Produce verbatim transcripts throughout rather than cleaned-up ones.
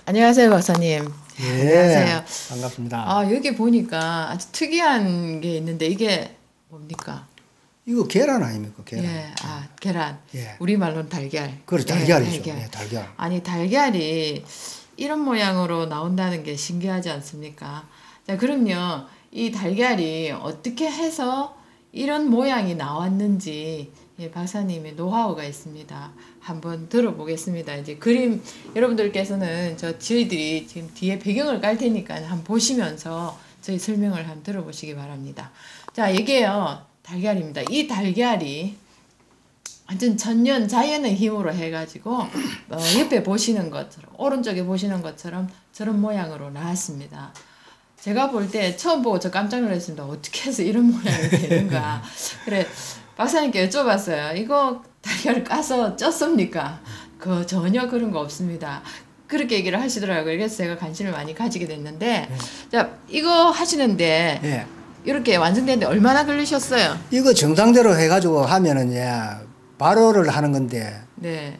안녕하세요, 박사님. 예, 안녕하세요. 반갑습니다. 아, 여기 보니까 아주 특이한 게 있는데 이게 뭡니까? 이거 계란 아닙니까? 계란. 예, 아, 계란. 예. 우리말로는 달걀. 그렇죠. 예, 달걀이죠. 달걀. 예, 달걀. 아니, 달걀이 이런 모양으로 나온다는 게 신기하지 않습니까? 자, 그럼요. 이 달걀이 어떻게 해서 이런 모양이 나왔는지 예, 박사님의 노하우가 있습니다. 한번 들어보겠습니다. 이제 그림 여러분들께서는 저 저희들이 지금 뒤에 배경을 깔 테니까 한번 보시면서 저희 설명을 한번 들어보시기 바랍니다. 자, 이게요 달걀입니다. 이 달걀이 완전 천년 자연의 힘으로 해가지고 어, 옆에 보시는 것처럼 오른쪽에 보시는 것처럼 저런 모양으로 나왔습니다. 제가 볼 때 처음 보고 저 깜짝 놀랐습니다. 어떻게 해서 이런 모양이 되는가. 그래 박사님께 여쭤봤어요. 이거 달걀을 까서 쪘습니까? 그 전혀 그런 거 없습니다. 그렇게 얘기를 하시더라고요. 그래서 제가 관심을 많이 가지게 됐는데 네. 자 이거 하시는데 네. 이렇게 완성되는데 얼마나 걸리셨어요? 이거 정상대로 해가지고 하면은 예, 발효를 하는 건데 네.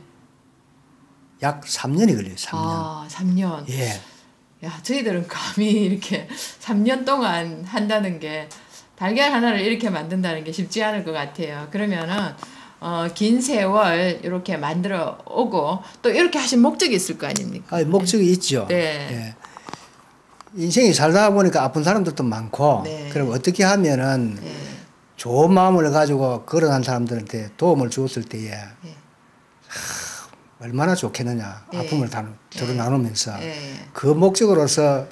약 삼 년이 걸려요. 삼 년. 아, 삼 년. 예. 야, 저희들은 감히 이렇게 삼 년 동안 한다는 게 달걀 하나를 이렇게 만든다는 게 쉽지 않을 것 같아요. 그러면은 어, 긴 세월 이렇게 만들어 오고 또 이렇게 하신 목적이 있을 거 아닙니까? 아, 목적이 네. 있죠. 네. 예. 인생이 살다 보니까 아픈 사람들도 많고 네. 그럼 어떻게 하면은 네. 좋은 마음을 가지고 걸어간 사람들한테 도움을 주었을 때에 네. 하, 얼마나 좋겠느냐. 네. 아픔을 다, 서로 네. 나누면서 네. 그 목적으로서 여러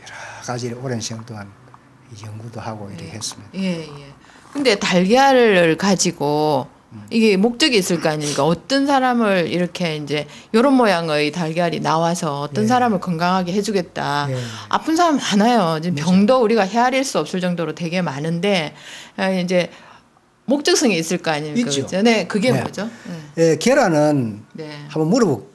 가지 오랜 시간 동안 연구도 하고 이렇게 예. 했습니다. 예, 예. 근데 달걀을 가지고 음. 이게 목적이 있을 거 아닙니까? 어떤 사람을 이렇게 이제 이런 모양의 달걀이 나와서 어떤 예. 사람을 건강하게 해주겠다. 예. 아픈 사람 많아요. 지금 병도 우리가 헤아릴 수 없을 정도로 되게 많은데 이제 목적성이 있을 거 아닙니까? 있죠. 그렇죠? 네, 그게 네. 뭐죠? 네. 예, 계란은 네. 한번 물어보.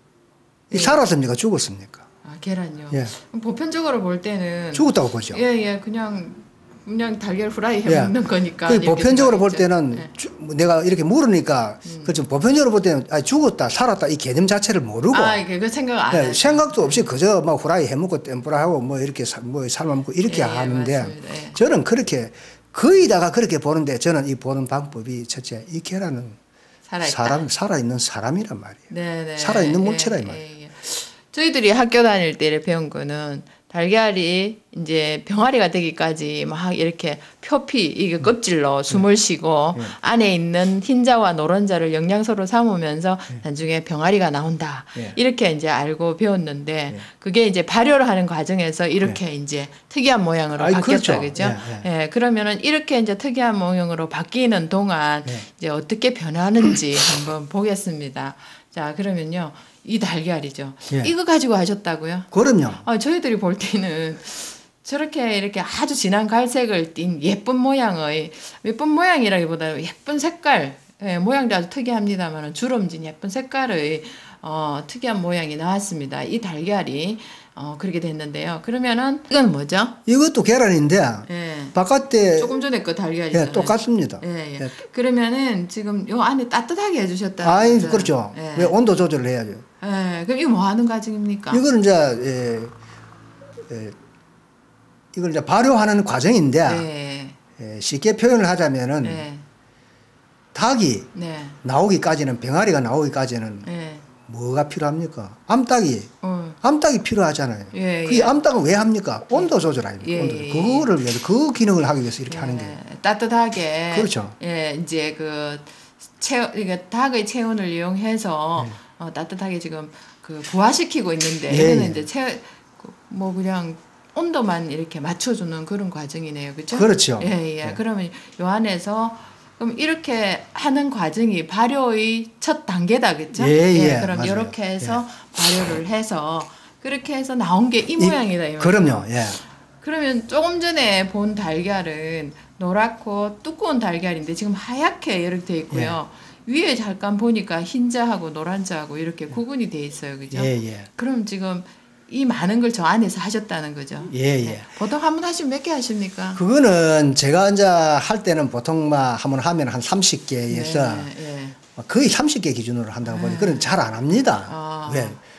네. 살았습니까? 죽었습니까? 아, 계란요. 예. 보편적으로 볼 때는 죽었다고 보죠. 예, 예, 그냥 그냥 달걀 후라이 해 먹는 예. 거니까. 그 보편적으로 볼 때는 예. 주, 내가 이렇게 물으니까 음. 그좀 보편적으로 볼 때는 아, 죽었다, 살았다 이 개념 자체를 모르고. 아, 이게 그 생각 안. 예, 생각도 없이 그저 막 후라이 해 먹고 땜뿌라 하고 뭐 이렇게 사, 뭐 삶아 먹고 이렇게 예, 하는데 예. 저는 그렇게 거의다가 그렇게 보는데 저는 이 보는 방법이 첫째 이 계란은 살아있다. 사람 살아 있는 사람이란 말이에요. 네, 네. 살아 있는 물체란 예, 말이에요. 예, 예. 저희들이 학교 다닐 때 배운 거는 달걀이 이제 병아리가 되기까지 막 이렇게 표피 이게 껍질로 숨을 쉬고 네. 안에 있는 흰자와 노른자를 영양소로 삼으면서 네. 나중에 병아리가 나온다. 네. 이렇게 이제 알고 배웠는데 네. 그게 이제 발효를 하는 과정에서 이렇게 네. 이제 특이한 모양으로 아이, 바뀌었다. 그렇죠. 그죠? 네. 네. 네. 그러면은 이렇게 이제 특이한 모양으로 바뀌는 동안 네. 이제 어떻게 변하는지 한번 보겠습니다. 자, 그러면요. 이 달걀이죠. 예. 이거 가지고 하셨다고요? 그럼요. 아, 저희들이 볼 때는 저렇게 이렇게 아주 진한 갈색을 띤 예쁜 모양의 예쁜 모양이라기보다 예쁜 색깔 예, 모양도 아주 특이합니다만 주름진 예쁜 색깔의 어, 특이한 모양이 나왔습니다. 이 달걀이 어, 그렇게 됐는데요. 그러면은 이건 뭐죠? 이것도 계란인데 예. 바깥에 조금 전에 그 달걀이잖아요. 예, 똑같습니다. 예, 예. 예. 그러면은 지금 요 안에 따뜻하게 해주셨다. 아, 그렇죠. 예. 왜 온도 조절을 해야죠. 예, 그럼 이거 뭐 하는 과정입니까? 이거는 이제 예, 예, 이걸 이제 발효하는 과정인데 예. 예, 쉽게 표현을 하자면은 예. 닭이 네. 나오기까지는 병아리가 나오기까지는 예. 뭐가 필요합니까? 암탉이 어. 암탉이 필요하잖아요. 예, 그 예. 암탉은 왜 합니까? 온도 조절 아닙니까? 예, 온도. 예. 그거를 위해서 그 기능을 하기 위해서 이렇게 예. 하는 게 따뜻하게 그렇죠. 예, 이제 그 체, 그러니까 닭의 체온을 이용해서 예. 어, 따뜻하게 지금 그 부화시키고 있는데 예, 이거는 예. 이제 체, 뭐 그냥 온도만 이렇게 맞춰주는 그런 과정이네요, 그렇죠? 그렇죠. 예, 예. 예. 그러면 요 안에서 그럼 이렇게 하는 과정이 발효의 첫 단계다, 그렇죠? 예, 예. 예, 그럼 맞아요. 이렇게 해서 예. 발효를 해서 그렇게 해서 나온 게 이 모양이다, 이 그럼요. 예. 그러면 조금 전에 본 달걀은 노랗고 두꺼운 달걀인데 지금 하얗게 이렇게 돼 있고요. 예. 위에 잠깐 보니까 흰자하고 노란자하고 이렇게 구분이 돼 있어요, 그죠? 예, 예. 그럼 지금 이 많은 걸 저 안에서 하셨다는 거죠? 예, 예. 네. 보통 한 번 하시면 몇 개 하십니까? 그거는 제가 이제 할 때는 보통 막 한 번 하면 한 삼십 개에서 네, 네. 거의 삼십 개 기준으로 한다고 보니 그건 잘 안 합니다. 아. 왜?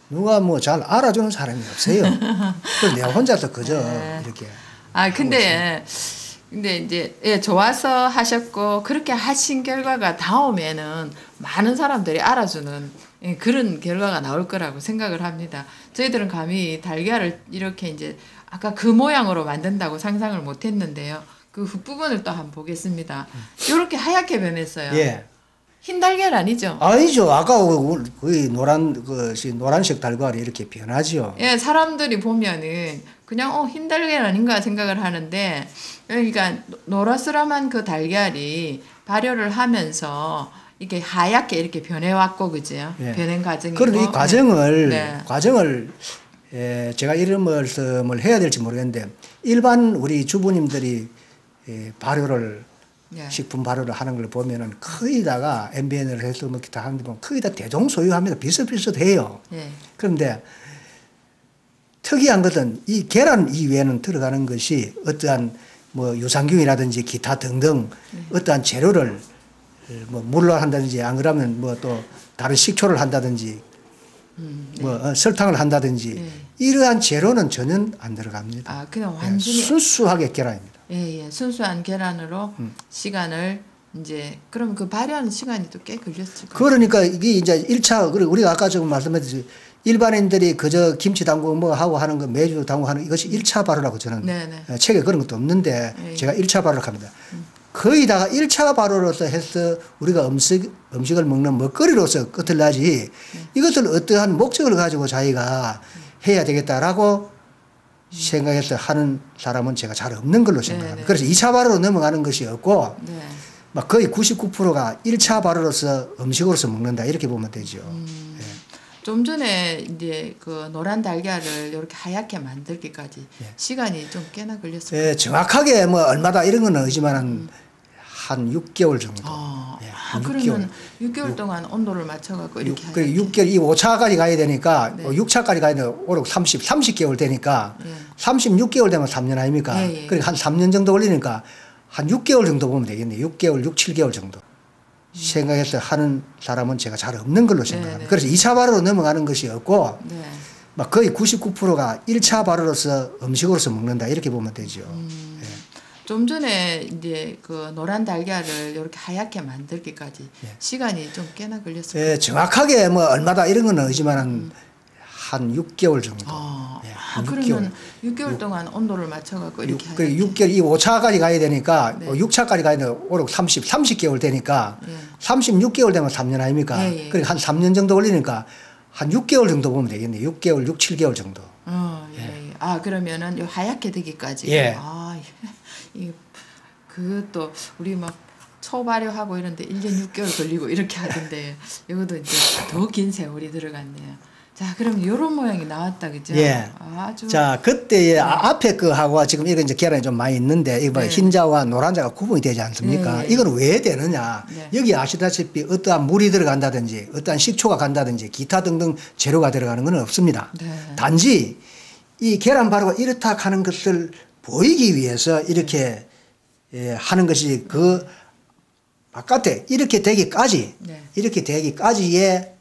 누가 뭐 잘 알아주는 사람이 없어요. 그래서 내가 혼자서 그저 네. 이렇게. 아 근데 근데 이제 예, 좋아서 하셨고 그렇게 하신 결과가 다음에는 많은 사람들이 알아주는 예, 그런 결과가 나올 거라고 생각을 합니다. 저희들은 감히 달걀을 이렇게 이제 아까 그 모양으로 만든다고 상상을 못했는데요. 그 뒷부분을 또 한번 보겠습니다. 이렇게 하얗게 변했어요. 예. 흰 달걀 아니죠? 아니죠. 아까 거의 노란 것이 노란색 달걀이 이렇게 변하죠. 예, 사람들이 보면은 그냥 어, 흰 달걀 아닌가 생각을 하는데 그러니까 노라스름한 그 달걀이 발효를 하면서 이게 하얗게 이렇게 변해왔고 그죠? 예. 변한 과정이고. 그런데 이 과정을 네. 과정을 예, 제가 이런 말씀을 해야 될지 모르겠는데 일반 우리 주부님들이 예, 발효를 예. 식품 발효를 하는 걸 보면은 거의 다가 엠비엔을 해서 뭐 기타 하는 데 보면 거의 다 대동소유합니다. 비슷비슷해요. 예. 그런데 특이한 것은 이 계란 이외에는 들어가는 것이 어떠한 뭐 유산균이라든지 기타 등등 네. 어떠한 재료를 뭐 물로 한다든지 안 그러면 뭐 또 다른 식초를 한다든지 음, 네. 뭐 어, 설탕을 한다든지 네. 이러한 재료는 전혀 안 들어갑니다. 아, 그냥 완전히 예, 순수하게 계란입니다. 예, 예. 순수한 계란으로 음. 시간을 이제 그럼 그 발효하는 시간이 또 꽤 걸렸을 거예요. 그러니까 이게 이제 일 차 우리가 아까 조금 말씀드렸듯이 일반인들이 그저 김치 담그고 뭐 하고 하는 거 매주 담그고 하는 이것이 일 차 발효라고 저는 네네. 책에 그런 것도 없는데 네. 제가 일 차 발효를 합니다. 음. 거의 다가 일 차 발효로서 해서 우리가 음식, 음식을 먹는 먹거리로서 끝을 나지 네. 이것을 어떠한 목적을 가지고 자기가 네. 해야 되겠다라고 음. 생각해서 하는 사람은 제가 잘 없는 걸로 생각합니다. 네네. 그래서 이 차 발효로 넘어가는 것이 없고 네. 막 거의 구십구 퍼센트가 일 차 발효로서 음식으로서 먹는다 이렇게 보면 되죠. 음. 네. 좀 전에 이제 그 노란 달걀을 이렇게 하얗게 만들기까지 예. 시간이 좀 꽤나 걸렸어요. 예, 정확하게 뭐 얼마다 이런 건 아니지만은 음. 한 육 개월 정도. 아, 예, 아 그러면 육 개월 동안 온도를 맞춰갖고 이렇게 육, 하얗게. 육 개월, 이 오 차까지 가야 되니까 네. 육 차까지 가야 되니까 오륙 삼십, 삼십 개월 되니까 예. 삼십육 개월 되면 삼 년 아닙니까? 예, 예. 그러니까 한 삼 년 정도 걸리니까 한 육 개월 정도 보면 되겠네요. 육 개월, 육, 칠 개월 정도. 생각해서 하는 사람은 제가 잘 없는 걸로 생각합니다. 네네. 그래서 이 차 발효로 넘어가는 것이 없고 네. 막 거의 구십구 퍼센트가 일 차 발효로서 음식으로서 먹는다 이렇게 보면 되죠. 음. 네. 좀 전에 이제 그 노란 달걀을 이렇게 하얗게 만들기까지 네. 시간이 좀 꽤나 걸렸어요. 네, 정확하게 뭐 얼마다 이런 건 아니지만은 음. 한 육 개월 정도. 아, 네, 아 그러면 육 개월. 육 개월 동안 온도를 맞춰갖고 이렇게 육, 하얗게. 육 개월, 이 오 차까지 가야 되니까 네. 육 차까지 가야 되니까 오륙 삼십, 삼십 개월 되니까 네. 삼십육 개월 되면 삼 년 아닙니까? 네, 네. 그러니까 한 삼 년 정도 걸리니까 한 육 개월 정도 보면 되겠네요. 육 개월, 육, 칠 개월 정도. 어, 예, 예. 아 그러면은 요 하얗게 되기까지. 예. 아, 이 그것도 우리 막 초발효하고 이런데 일 년 육 개월 걸리고 이렇게 하던데 이것도 이제 더 긴 세월이 들어갔네요. 자, 그럼 요런 모양이 나왔다, 그죠? 예. 아주. 자, 그때 네. 앞에 거하고 지금 이런 이제 계란이 좀 많이 있는데, 이거 네. 흰자와 노란자가 구분이 되지 않습니까? 네. 이건 왜 되느냐? 네. 여기 아시다시피 어떠한 물이 들어간다든지, 어떠한 식초가 간다든지, 기타 등등 재료가 들어가는 건 없습니다. 네. 단지 이 계란 발효가 이렇다 하는 것을 보이기 위해서 이렇게 예, 하는 것이 그 바깥에 이렇게 되기까지, 네. 이렇게 되기까지의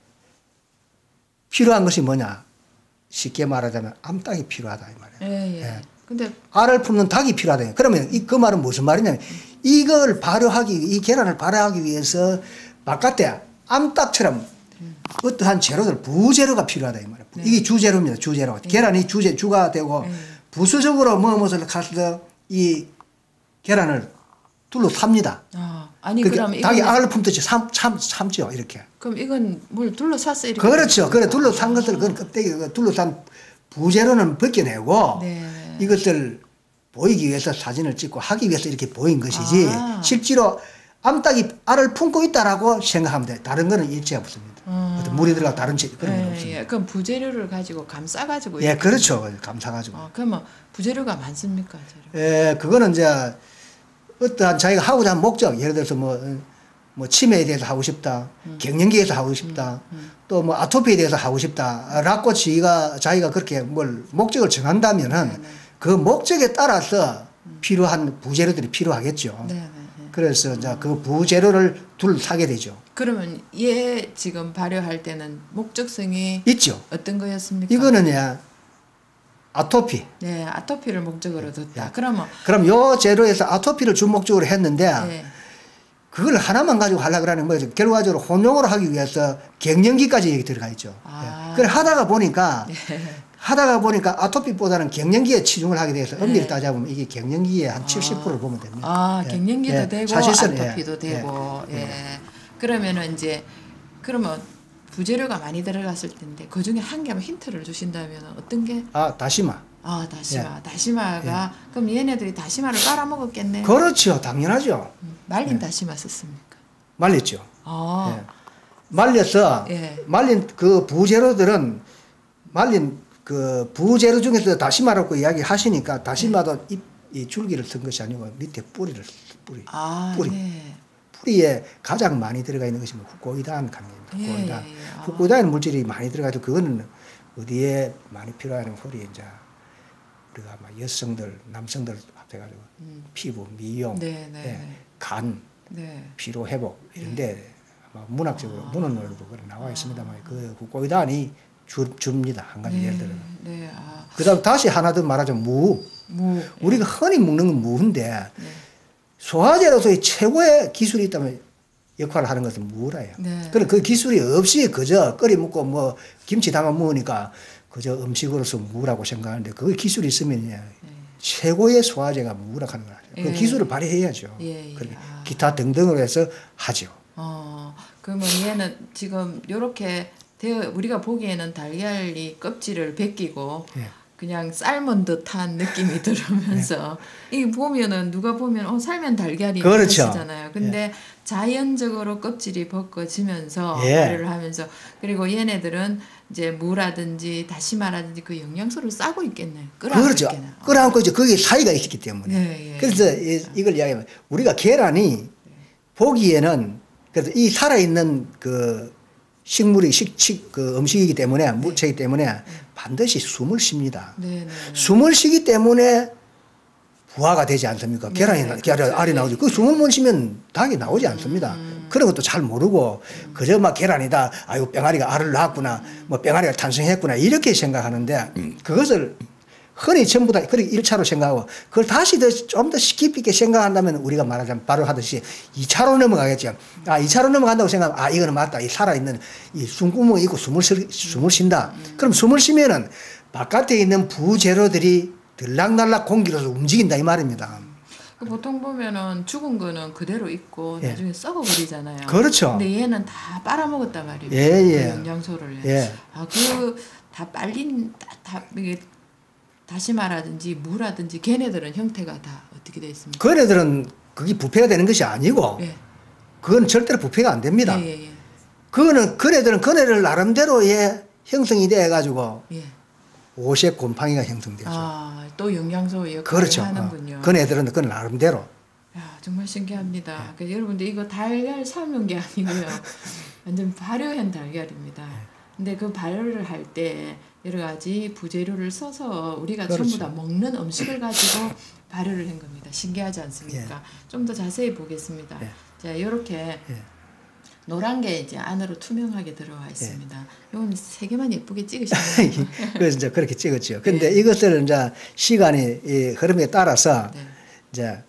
필요한 것이 뭐냐? 쉽게 말하자면 암탉이 필요하다 이 말이에요. 예, 예. 예. 근데 알을 품는 닭이 필요하다. 그러면 이 그 말은 무슨 말이냐면 이걸 발효하기 이 계란을 발효하기 위해서 바깥에 암탉처럼 음. 어떠한 재료들 부재료가 필요하다 이 말이에요. 네. 이게 주재료입니다. 주재료. 네. 계란이 주재 주가 되고 네. 부수적으로 뭐뭐를 가서 이 계란을 둘러삽니다. 아, 아니 그러니까 그럼 닭이 알을 품듯이 참, 참, 참죠 이렇게. 그럼 이건 뭘 둘러쌌어 이렇게. 그렇죠. 그래 둘러싼 것들 그 껍데기 둘러싼 부재료는 벗겨내고 네. 이것을 보이기 위해서 사진을 찍고 하기 위해서 이렇게 보인 것이지 아. 실제로 암탉이 알을 품고 있다라고 생각하면 돼. 다른 거는 일치가 없습니다. 음. 어떤 물이 들어가 다른 재 그런 건 예, 없습니다. 예. 그럼 부재료를 가지고 감싸가지고. 예, 그렇죠. 감싸가지고. 아, 그러면 부재료가 많습니까? 재료? 예, 그거는 이제 어떠한 자기가 하고자 하는 목적, 예를 들어서 뭐, 뭐 치매에 대해서 하고 싶다, 음. 갱년기에서 하고 싶다, 음. 음. 또 뭐 아토피에 대해서 하고 싶다, 라고 자기가, 자기가 그렇게 뭘 목적을 정한다면은 네네. 그 목적에 따라서 음. 필요한 부재료들이 필요하겠죠. 네네. 그래서 이제 그 부재료를 둘 사게 되죠. 그러면 얘 지금 발효할 때는 목적성이 있죠. 어떤 거였습니까? 이거는요 아토피. 네, 아토피를 목적으로 뒀다. 예. 그러면 그럼 요 재료에서 아토피를 주목적으로 했는데 네. 그걸 하나만 가지고 하려고 그러는 거죠. 결과적으로 혼용으로 하기 위해서 갱년기까지 얘기 들어가 있죠. 아. 예. 그래 하다가 보니까 네. 하다가 보니까 아토피보다는 갱년기에 치중을 하게 돼서 엄밀히 네. 따져보면 이게 갱년기의 한 아. 칠십 퍼센트를 보면 됩니다. 아, 예. 갱년기도 예. 되고 사실상 아토피도 예. 되고. 예. 예. 그러면은 이제 그러면 부재료가 많이 들어갔을 텐데 그 중에 한 개만 힌트를 주신다면 어떤 게? 아 다시마. 아 다시마. 예. 다시마가 그럼 얘네들이 다시마를 빨아 먹었겠네요. 그렇죠, 당연하죠. 음, 말린 예. 다시마 썼습니까? 말렸죠. 아. 예. 말려서 예. 말린 그 부재료들은 말린 그 부재료 중에서 다시마라고 이야기하시니까 다시마도 잎, 이 줄기를 쓴 것이 아니고 밑에 뿌리를 뿌리 아, 뿌리 네. 뿌리에 가장 많이 들어가 있는 것이 후코이단 강입니다. 예, 후코이단 예, 예. 아. 후코이단 물질이 많이 들어가도 그거는 어디에 많이 필요하냐면 허리 이제 우리가 막 여성들 남성들 합해가지고 음. 피부 미용 네, 네, 예, 네. 간 네. 피로 회복 이런데 아마 문학적으로 아. 문헌으로도 그런 나와 있습니다만 그 후코이단이 주, 줍니다. 한 가지 네, 예를 들면. 네. 아. 그다음 다시 하나 더 말하자면 무. 무. 우리가 흔히 먹는 건 무인데 네. 소화제로서의 최고의 기술이 있다면 역할을 하는 것은 무라예요. 네. 그럼 그 기술이 없이 그저 끓여 먹고 뭐 김치 담아 먹으니까 그저 음식으로서 무라고 생각하는데 그 기술이 있으면 네. 최고의 소화제가 무라고 하는 거예요. 그 예. 기술을 발휘해야죠. 예, 예. 그러니 아. 기타 등등으로 해서 하죠. 어, 그러면 얘는 지금 요렇게 되어 우리가 보기에는 달걀이 껍질을 벗기고 예. 그냥 삶은 듯한 느낌이 들으면서 이 보면은 누가 보면 어 삶은 달걀이 그렇죠. 하시잖아요. 근데 자연적으로 껍질이 벗겨지면서 예. 발효를 하면서 그리고 얘네들은 이제 무라든지 다시마라든지 그 영양소를 싸고 있겠네요. 끌어안고 그렇죠. 있겠네요. 끌어안고 이제 거기에 사이가 있기 때문에. 네, 예. 그래서 이, 이걸 이야기하면 우리가 계란이 보기에는 그래서 이 살아있는 그 식물이 식식 그 음식이기 때문에 물체이기 때문에 반드시 숨을 쉽니다. 네, 네, 네. 숨을 쉬기 때문에 부화가 되지 않습니까? 네, 계란이 네, 계란 그렇죠. 알이 나오죠. 그 숨을 못 쉬면 닭이 나오지 않습니다. 음. 그런 것도 잘 모르고 그저 막 계란이다. 아이고 뺑아리가 알을 낳았구나. 뭐 뺑아리가 탄생했구나. 이렇게 생각하는데 그것을 흔히 전부 다 그렇게 일 차로 생각하고 그걸 다시 더 좀 더 깊이 있게 생각한다면 우리가 말하자면 바로 하듯이 이 차로 넘어가겠죠. 아, 이 차로 넘어간다고 생각하면 아, 이거는 맞다. 이 살아있는 이 숨구멍이 있고 숨을, 쉬, 숨을 쉰다. 그럼 숨을 쉬면은 바깥에 있는 부재료들이 들락날락 공기로서 움직인다 이 말입니다. 보통 보면은 죽은 거는 그대로 있고 예. 나중에 썩어버리잖아요. 그렇죠. 근데 얘는 다 빨아먹었단 말이에요. 예, 예. 그 영양소를. 예. 아, 그 다 빨린 다, 다 이게 다시마라든지 무라든지 걔네들은 형태가 다 어떻게 되어 있습니까? 그 애들은 그게 부패가 되는 것이 아니고 예. 그건 절대로 부패가 안 됩니다. 예, 예, 예. 그거는 그네들은 그네들 나름대로의 형성이 돼 가지고 예. 옷의 곰팡이가 형성되죠. 아, 또 영양소 역할을 그렇죠. 하는군요. 어, 그네들은 그 나름대로. 야, 정말 신기합니다. 그 여러분들 이거 달걀 삶은 게 아니고요. 완전 발효한 달걀입니다. 근데 그 발효를 할 때 여러 가지 부재료를 써서 우리가 그렇죠. 전부 다 먹는 음식을 가지고 발효를 한 겁니다. 신기하지 않습니까? 예. 좀 더 자세히 보겠습니다. 예. 자, 이렇게 예. 노란 게 이제 안으로 투명하게 들어와 있습니다. 이건 세 개만 예쁘게 찍으시면 그래서 이제 그렇게 찍었죠. 근데 네. 이것을 이제 시간이 이 흐름에 따라서 네. 이제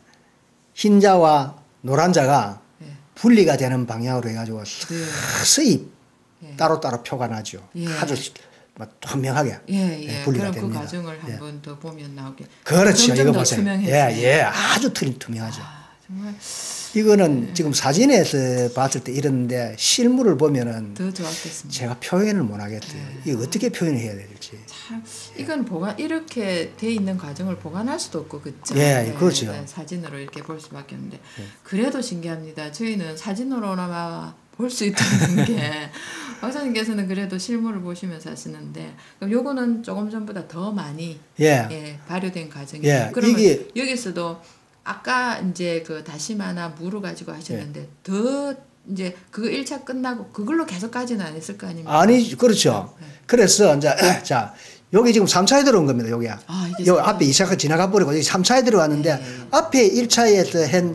흰자와 노란자가 네. 분리가 되는 방향으로 해가지고 네. 서서히 예. 따로따로 표가 나죠. 예. 아주 막 투명하게 예, 예. 분리가 그럼 그 됩니다. 과정을 예. 한번 더 보면 나오게. 그렇죠. 점점 이거 더 보세요. 투명해지네요. 예, 예. 아주 투, 투명하죠. 아, 정말 이거는 지금 사진에서 봤을 때 이런데 실물을 보면은 더 좋았겠습니다. 제가 표현을 못 하겠어요. 이거 어떻게 표현해야 될지. 참 이건 보관 이렇게 돼 있는 과정을 보관할 수도 없고 그죠? 예, 그렇죠. 네, 사진으로 이렇게 볼 수밖에 없는데 그래도 신기합니다. 저희는 사진으로나마 볼 수 있다는 게 박사님께서는 그래도 실물을 보시면서 하시는데 그럼 요거는 조금 전보다 더 많이 예. 예, 발효된 과정이에요. 예, 그러면 이게- 여기서도 아까 이제 그 다시마나 무를 가지고 하셨는데 더 이제 그거 일 차 끝나고 그걸로 계속까지는 안 했을 거 아닙니까? 아니, 그렇죠. 네. 그래서 이제 자, 여기 지금 삼 차에 들어온 겁니다. 여기야. 아, 이게 여기 삼- 앞에 이 차가 지나가 버리고 여기 삼 차에 들어왔는데 네. 앞에 일 차에서 한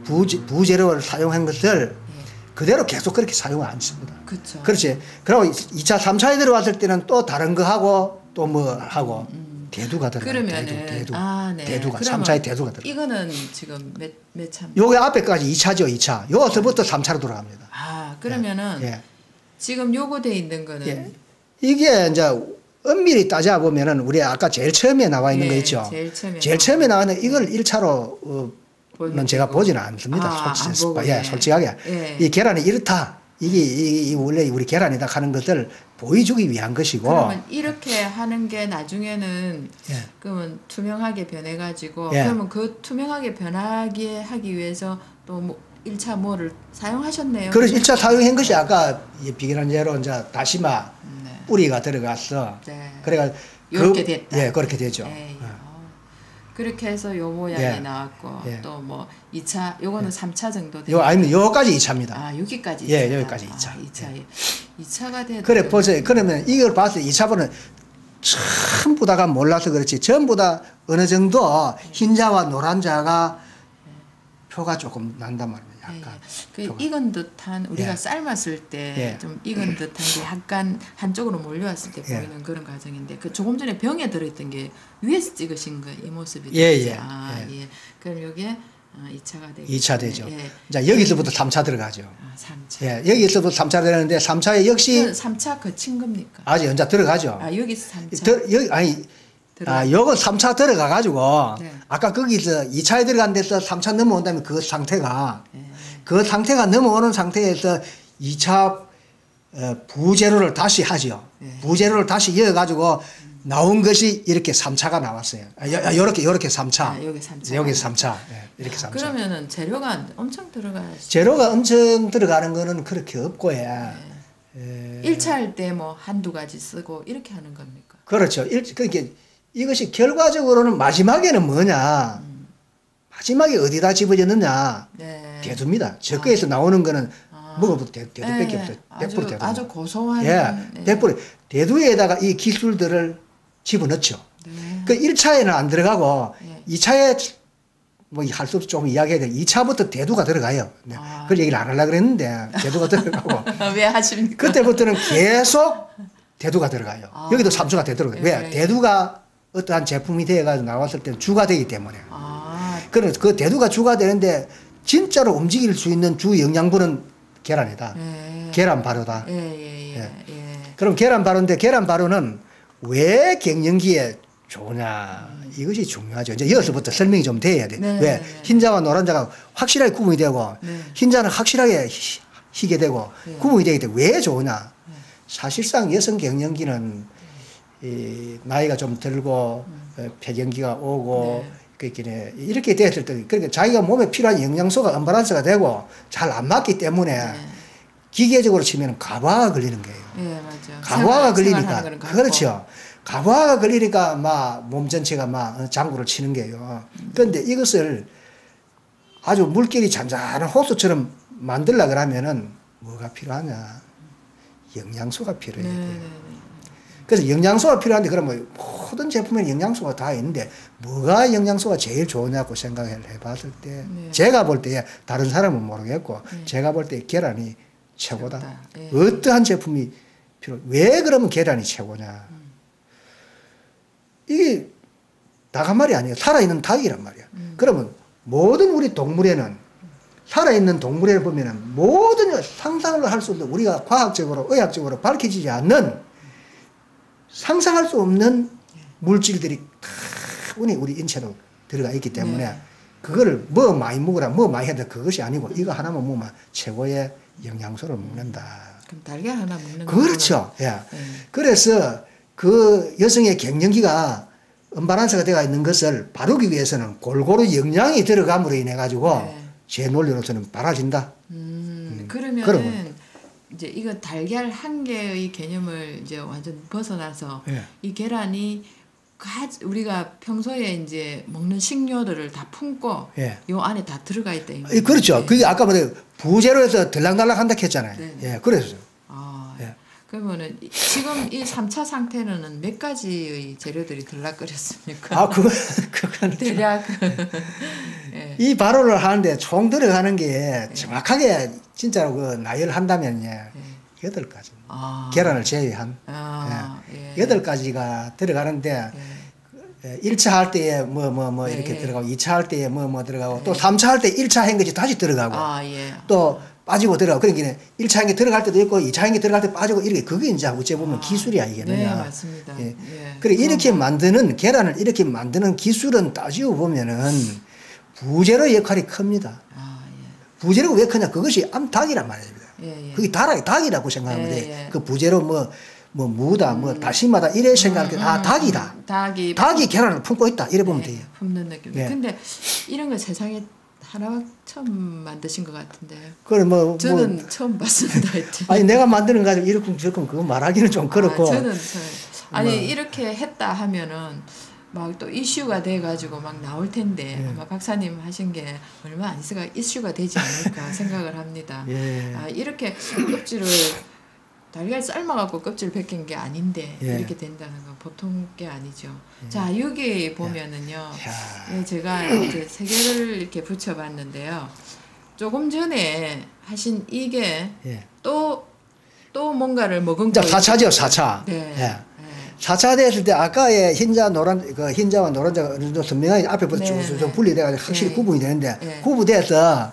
부재, 부재료를 사용한 것을 예. 그대로 계속 그렇게 사용을 안 씁니다. 그렇죠. 그렇지. 그리고 이 차, 삼 차에 들어왔을 때는 또 다른 거 하고 또 뭐 하고 음. 대두가 들어가요. 그러면은 대두, 대두. 아, 네. 대두가 삼 차에 대두가 들어가요. 이거는 지금 몇, 몇 차? 요게 앞에까지 이 차죠, 이 차. 요서부터 삼 차로 돌아갑니다. 아, 그러면은 예. 예. 지금 요거 돼 있는 거는 예. 이게 이제 엄밀히 따져 보면은 우리 아까 제일 처음에 나와 있는 예, 거 있죠. 제일 처음에, 제일 처음에 나왔는 이걸 일 차로 어, 는 제가 보지는 않습니다. 아, 솔직히, 안 보고, 예, 예. 솔직하게 예. 이 계란이 이렇다. 이게 이, 이 원래 우리 계란이다 하는 것을 보여주기 위한 것이고. 그러면 이렇게 하는 게 나중에는 예. 그러면 투명하게 변해가지고 예. 그러면 그 투명하게 변하게 하기 위해서 또 뭐 일 차 뭐를 사용하셨네요. 그래서 일 차 사용한 것이 아까 비계란 재료 이제 다시마 네. 뿌리가 들어갔어. 네. 그래가 이렇게 됐다. 예, 그렇게 되죠. 예, 예. 어. 어. 그렇게 해서 요 모양이 예. 나왔고 예. 또 뭐 이 차 요거는 삼 차 정도 요 돼요. 아니면 요까지 이 차입니다. 아, 여기까지 예, 이 차다. 여기까지 이 차. 아, 이 차. 예. 이 차가 돼도 그래 보세요. 그러면 이걸 봤을 때 이 차보는 전부 다가 몰라서 그렇지 전부 다 어느 정도 흰자와 노란자가 표가 조금 난단 말이에요. 예, 약간. 예. 그 표가. 익은 듯한 우리가 예. 삶았을 때 예. 좀 익은 듯한 게 약간 한쪽으로 몰려왔을 때 예. 보이는 그런 과정인데 그 조금 전에 병에 들어있던 게 위에서 찍으신 거 이 모습이 예, 되죠? 예. 아, 예. 예. 그럼 이게 어, 이 차가 되고 이 차 되죠. 예. 자, 여기서부터 삼 차 들어가죠. 아, 삼 차. 예, 여기서부터 삼 차 되는데 삼 차에 역시 삼 차 거친 겁니까? 아직 연자 들어가죠. 아, 여기서 삼 차. 들, 여기 아니 들어가- 아, 요거 삼 차 들어가 가지고 네. 아까 거기서 이 차에 들어간 데서 삼 차 넘어온다면 그 상태가 예. 그 상태가 넘어오는 상태에서 이 차 어, 부재료를 다시 하죠. 네. 부재료를 다시 이어 가지고 나온 것이 이렇게 삼 차가 나왔어요. 아, 요, 아, 요렇게 요렇게 삼 차. 아, 여기 삼 차. 여기 삼 차. 예, 이렇게 삼 차. 그러면은 재료가 엄청 들어가야지. 재료가 엄청 들어가는 거는 그렇게 없고 예. 네. 일 차 할 때 뭐 한두 가지 쓰고 이렇게 하는 겁니까? 그렇죠. 일, 그러니까 이것이 결과적으로는 마지막에는 뭐냐. 음. 마지막에 어디다 집어넣느냐. 네. 대두입니다. 적거에서 나오는 거는 아. 먹어도 대, 대두밖에 예, 없어요. 아주, 백 퍼센트 대두. 아주 고소한. 예, 네. 백 퍼센트. 대두에다가 이 기술들을 집어넣죠. 네. 그 일 차에는 안 들어가고 네. 이 차에 뭐 할 수 없이 조금 이야기해야 돼. 이 차부터 대두가 들어가요. 네. 아. 그걸 얘기를 안 하려고 그랬는데 대두가 들어가고 왜 하십니까? 그때부터는 계속 대두가 들어가요. 아. 여기도 삼수가 되도록. 예, 왜? 예. 대두가 어떠한 제품이 되어가지고 나왔을 때는 주가 되기 때문에. 아, 그럼 그 대두가 주가 되는데 진짜로 움직일 수 있는 주 영양분은 계란이다. 예. 계란 발효다. 예, 예, 예. 예. 예. 그럼 계란 발효인데 계란 발효는 왜 갱년기에 좋으냐. 이것이 중요하죠. 이제 여기서부터 설명이 좀 돼야 돼. 네, 왜? 네, 네. 흰자와 노란자가 확실하게 구분이 되고 네. 흰자는 확실하게 희- 희게 되고 네. 구분이 되기 때문에 왜 좋으냐. 사실상 여성 갱년기는 이 나이가 좀 들고 어, 폐경기가 오고 네. 그렇게 이렇게 됐을 때 그러니까 자기가 몸에 필요한 영양소가 언밸런스가 되고 잘 안 맞기 때문에 네. 기계적으로 치면 가부화가 걸리는 거예요. 예, 맞죠. 가부화가 생활- 걸리니까 생활하는 거는 같고. 그렇죠. 가부화가 걸리니까 막 몸 전체가 막 장구를 치는 거예요. 그런데 이것을 아주 물결이 잔잔한 호수처럼 만들려 그러면은 뭐가 필요하냐? 영양소가 필요해요. 네, 네, 네. 그래서 영양소가 필요한데 그러면 모든 제품에 영양소가 다 있는데 뭐가 영양소가 제일 좋으냐고 생각을 해봤을 때 네. 제가 볼 때 다른 사람은 모르겠고 네. 제가 볼 때 계란이 최고다. 최고다. 예. 어떠한 제품이 필요? 왜 그러면 계란이 최고냐? 음. 이게 닭 한 마리 아니에요. 살아있는 닭이란 말이야. 음. 그러면 모든 우리 동물에는 살아있는 동물에 보면은 모든 상상을 할 수 없는 우리가 과학적으로 의학적으로 밝혀지지 않는 상상할 수 없는 물질들이 다 우리 우리 인체로 들어가 있기 때문에 네. 그거를 뭐 많이 먹으라 뭐 많이 해도 그것이 아니고 이거 하나만 먹으면 최고의 영양소를 먹는다. 그럼 달걀 하나 먹는 거. 그렇죠. 예. 네. 그래서 그 여성의 갱년기가 언밸런스가 되어 있는 것을 바르기 위해서는 골고루 영양이 들어감으로 인해 가지고 네. 제 논리로서는 바라진다. 음, 음, 그러면은 그러면. 이제 이거 달걀 한 개의 개념을 이제 완전 벗어나서 예. 이 계란이 가- 우리가 평소에 이제 먹는 식료들을 다 품고 예. 요 안에 다 들어가 있다. 이 예, 그렇죠. 말이에요. 그게 아까 말해 부재료에서 들락날락 한다 했잖아요. 네. 예, 그래서. 아, 예. 그러면은 이- 지금 이 삼 차 상태는 몇 가지의 재료들이 들락거렸습니까? 아, 그거, 그건. 대략 예. 예. 이 발효를 하는데 총 들어가는 게 정확하게 진짜로 그 나열한다면 예. 여덟 가지. 아. 계란을 제외한 아, 예. 예. 여덟 가지가 들어가는데 예. 일 차 할 때에 뭐 뭐 뭐 예, 이렇게 예. 들어가고 이 차 할 때에 뭐 뭐 들어가고 예. 또 삼 차 할 때 일 차 한 것이 다시 들어가고 아, 예. 또 빠지고 들어가고 그러니까 일 차 한 게 들어갈 때도 있고 이 차 한 게 들어갈 때 빠지고 이렇게 그게 이제 어째 보면 아, 기술이야 이게. 네, 맞습니다. 예. 예. 그래 이렇게 그럼- 만드는 계란을 이렇게 만드는 기술은 따지고 보면은 부재료 역할이 큽니다. 아, 예. 부재료가 왜 크냐? 그것이 암탉이란 말입니다. 예, 예. 그게 닭이, 닭이라고 생각하면 예, 돼. 예. 그 부재료 뭐, 뭐 무다, 뭐 다시마다 이래 생각할 때, 아, 닭이다. 음, 닭이 닭이 계란을 품고 있다. 이래 보면 네, 돼요. 품는 느낌. 예. 근데 이런 거 세상에 하나 처음 만드신 것 같은데요. 그래, 뭐, 저는 뭐. 처음 봤습니다. 하여튼. 아니, 내가 만드는 거 가지고 이렇게 저렇게 그거 말하기는 좀 그렇고. 아, 저는 저, 아니 뭐. 이렇게 했다 하면은 막 또 이슈가 돼가지고 막 나올 텐데 예. 아마 박사님 하신 게 얼마 안 있어가 이슈가 되지 않을까 생각을 합니다. 예. 아, 이렇게 껍질을 달걀 삶아갖고 껍질 벗긴 게 아닌데 예. 이렇게 된다는 건 보통 게 아니죠. 자 여기 보면은요, 야. 예, 제가 이제 세 개를 이렇게 붙여봤는데요. 조금 전에 하신 이게 예. 또 또 뭔가를 먹은 자, 거 사 차죠, 사 차. 네. 예. 네. 사 차 됐을 때 아까의 흰자, 노란, 그 흰자와 노란자가 어느 정도 선명하게 앞에부터 네, 쭉쭉 네. 분리돼가지고 확실히 네. 구분이 되는데, 네. 구분돼서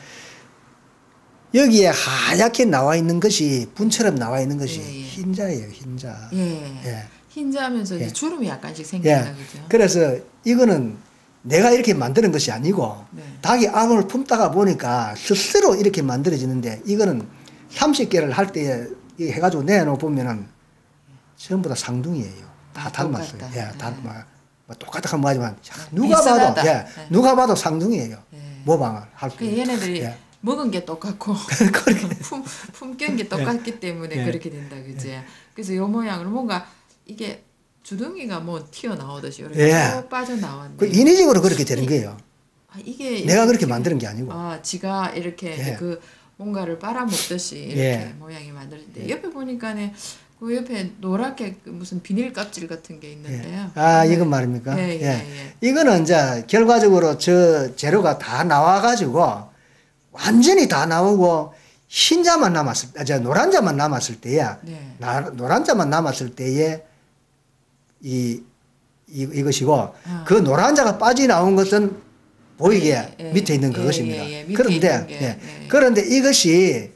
예. 여기에 하얗게 나와 있는 것이 분처럼 나와 있는 것이 예, 예. 흰자예요, 흰자. 예. 예. 흰자하면서 이제 예. 주름이 약간씩 생긴다 예. 그죠? 그래서 이거는 내가 이렇게 만드는 것이 아니고 네. 닭이 암을 품다가 보니까 스스로 이렇게 만들어지는데 이거는 삼십 개를 할 때 해가지고 내놓고 보면은 전부 다 상둥이에요. 다 아, 닮았어요. 똑같다. 예, 네. 다 뭐, 뭐 똑같다 하면 뭐하지만 누가 비슷하다. 봐도 예, 네. 누가 봐도 상둥이에요. 예. 모방을 할 수. 그 얘네들이 예. 먹은 게 똑같고 그렇게 품, 품견 게 똑같기 때문에 예. 그렇게 된다 그지? 그래서 요 모양으로 뭔가 이게 주둥이가 뭐 튀어나오듯이 이렇게 예. 쭉 빠져나왔네. 그 인위적으로 그렇게 되는 거예요. 아, 이게 내가 그렇게 지금- 만드는 게 아니고. 아, 지가 이렇게 예. 그 뭔가를 빨아먹듯이 이렇게 예. 모양이 만들었는데 옆에 보니까는 그 옆에 노랗게 그 무슨 비닐 껍질 같은 게 있는데요. 예. 아, 네. 이건 말입니까? 예, 예, 예. 이거는 이제 결과적으로 저 재료가 다 나와가지고 완전히 다 나오고 흰자만 남았을 때, 저 노란자만 남았을 때에, 네. 나, 노란자만 남았을 때에 이, 이 이것이고 아. 그 노란자가 빠져나온 것은 보이게 예, 예, 밑에 있는 예, 그것입니다. 예, 예, 밑에 그런데 있는 게, 예. 예. 그런데 이것이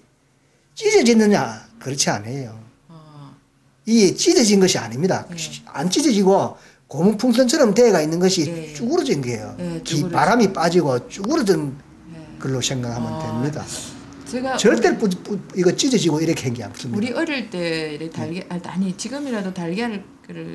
찢어지느냐 그렇지 않아요. 어, 이 찢어진 것이 아닙니다. 예. 안 찢어지고 고무풍선처럼 되어가 있는 것이 예, 예. 쭈그러진 거예요. 예, 기, 쭈그러진. 바람이 빠지고 쭈그러진 예. 걸로 생각하면 아, 됩니다. 제가 절대 뿌, 뿌, 이거 찢어지고 이렇게 한 게 없습니다. 우리 어릴 때 이렇게 달걀 아, 아니 지금이라도 달걀을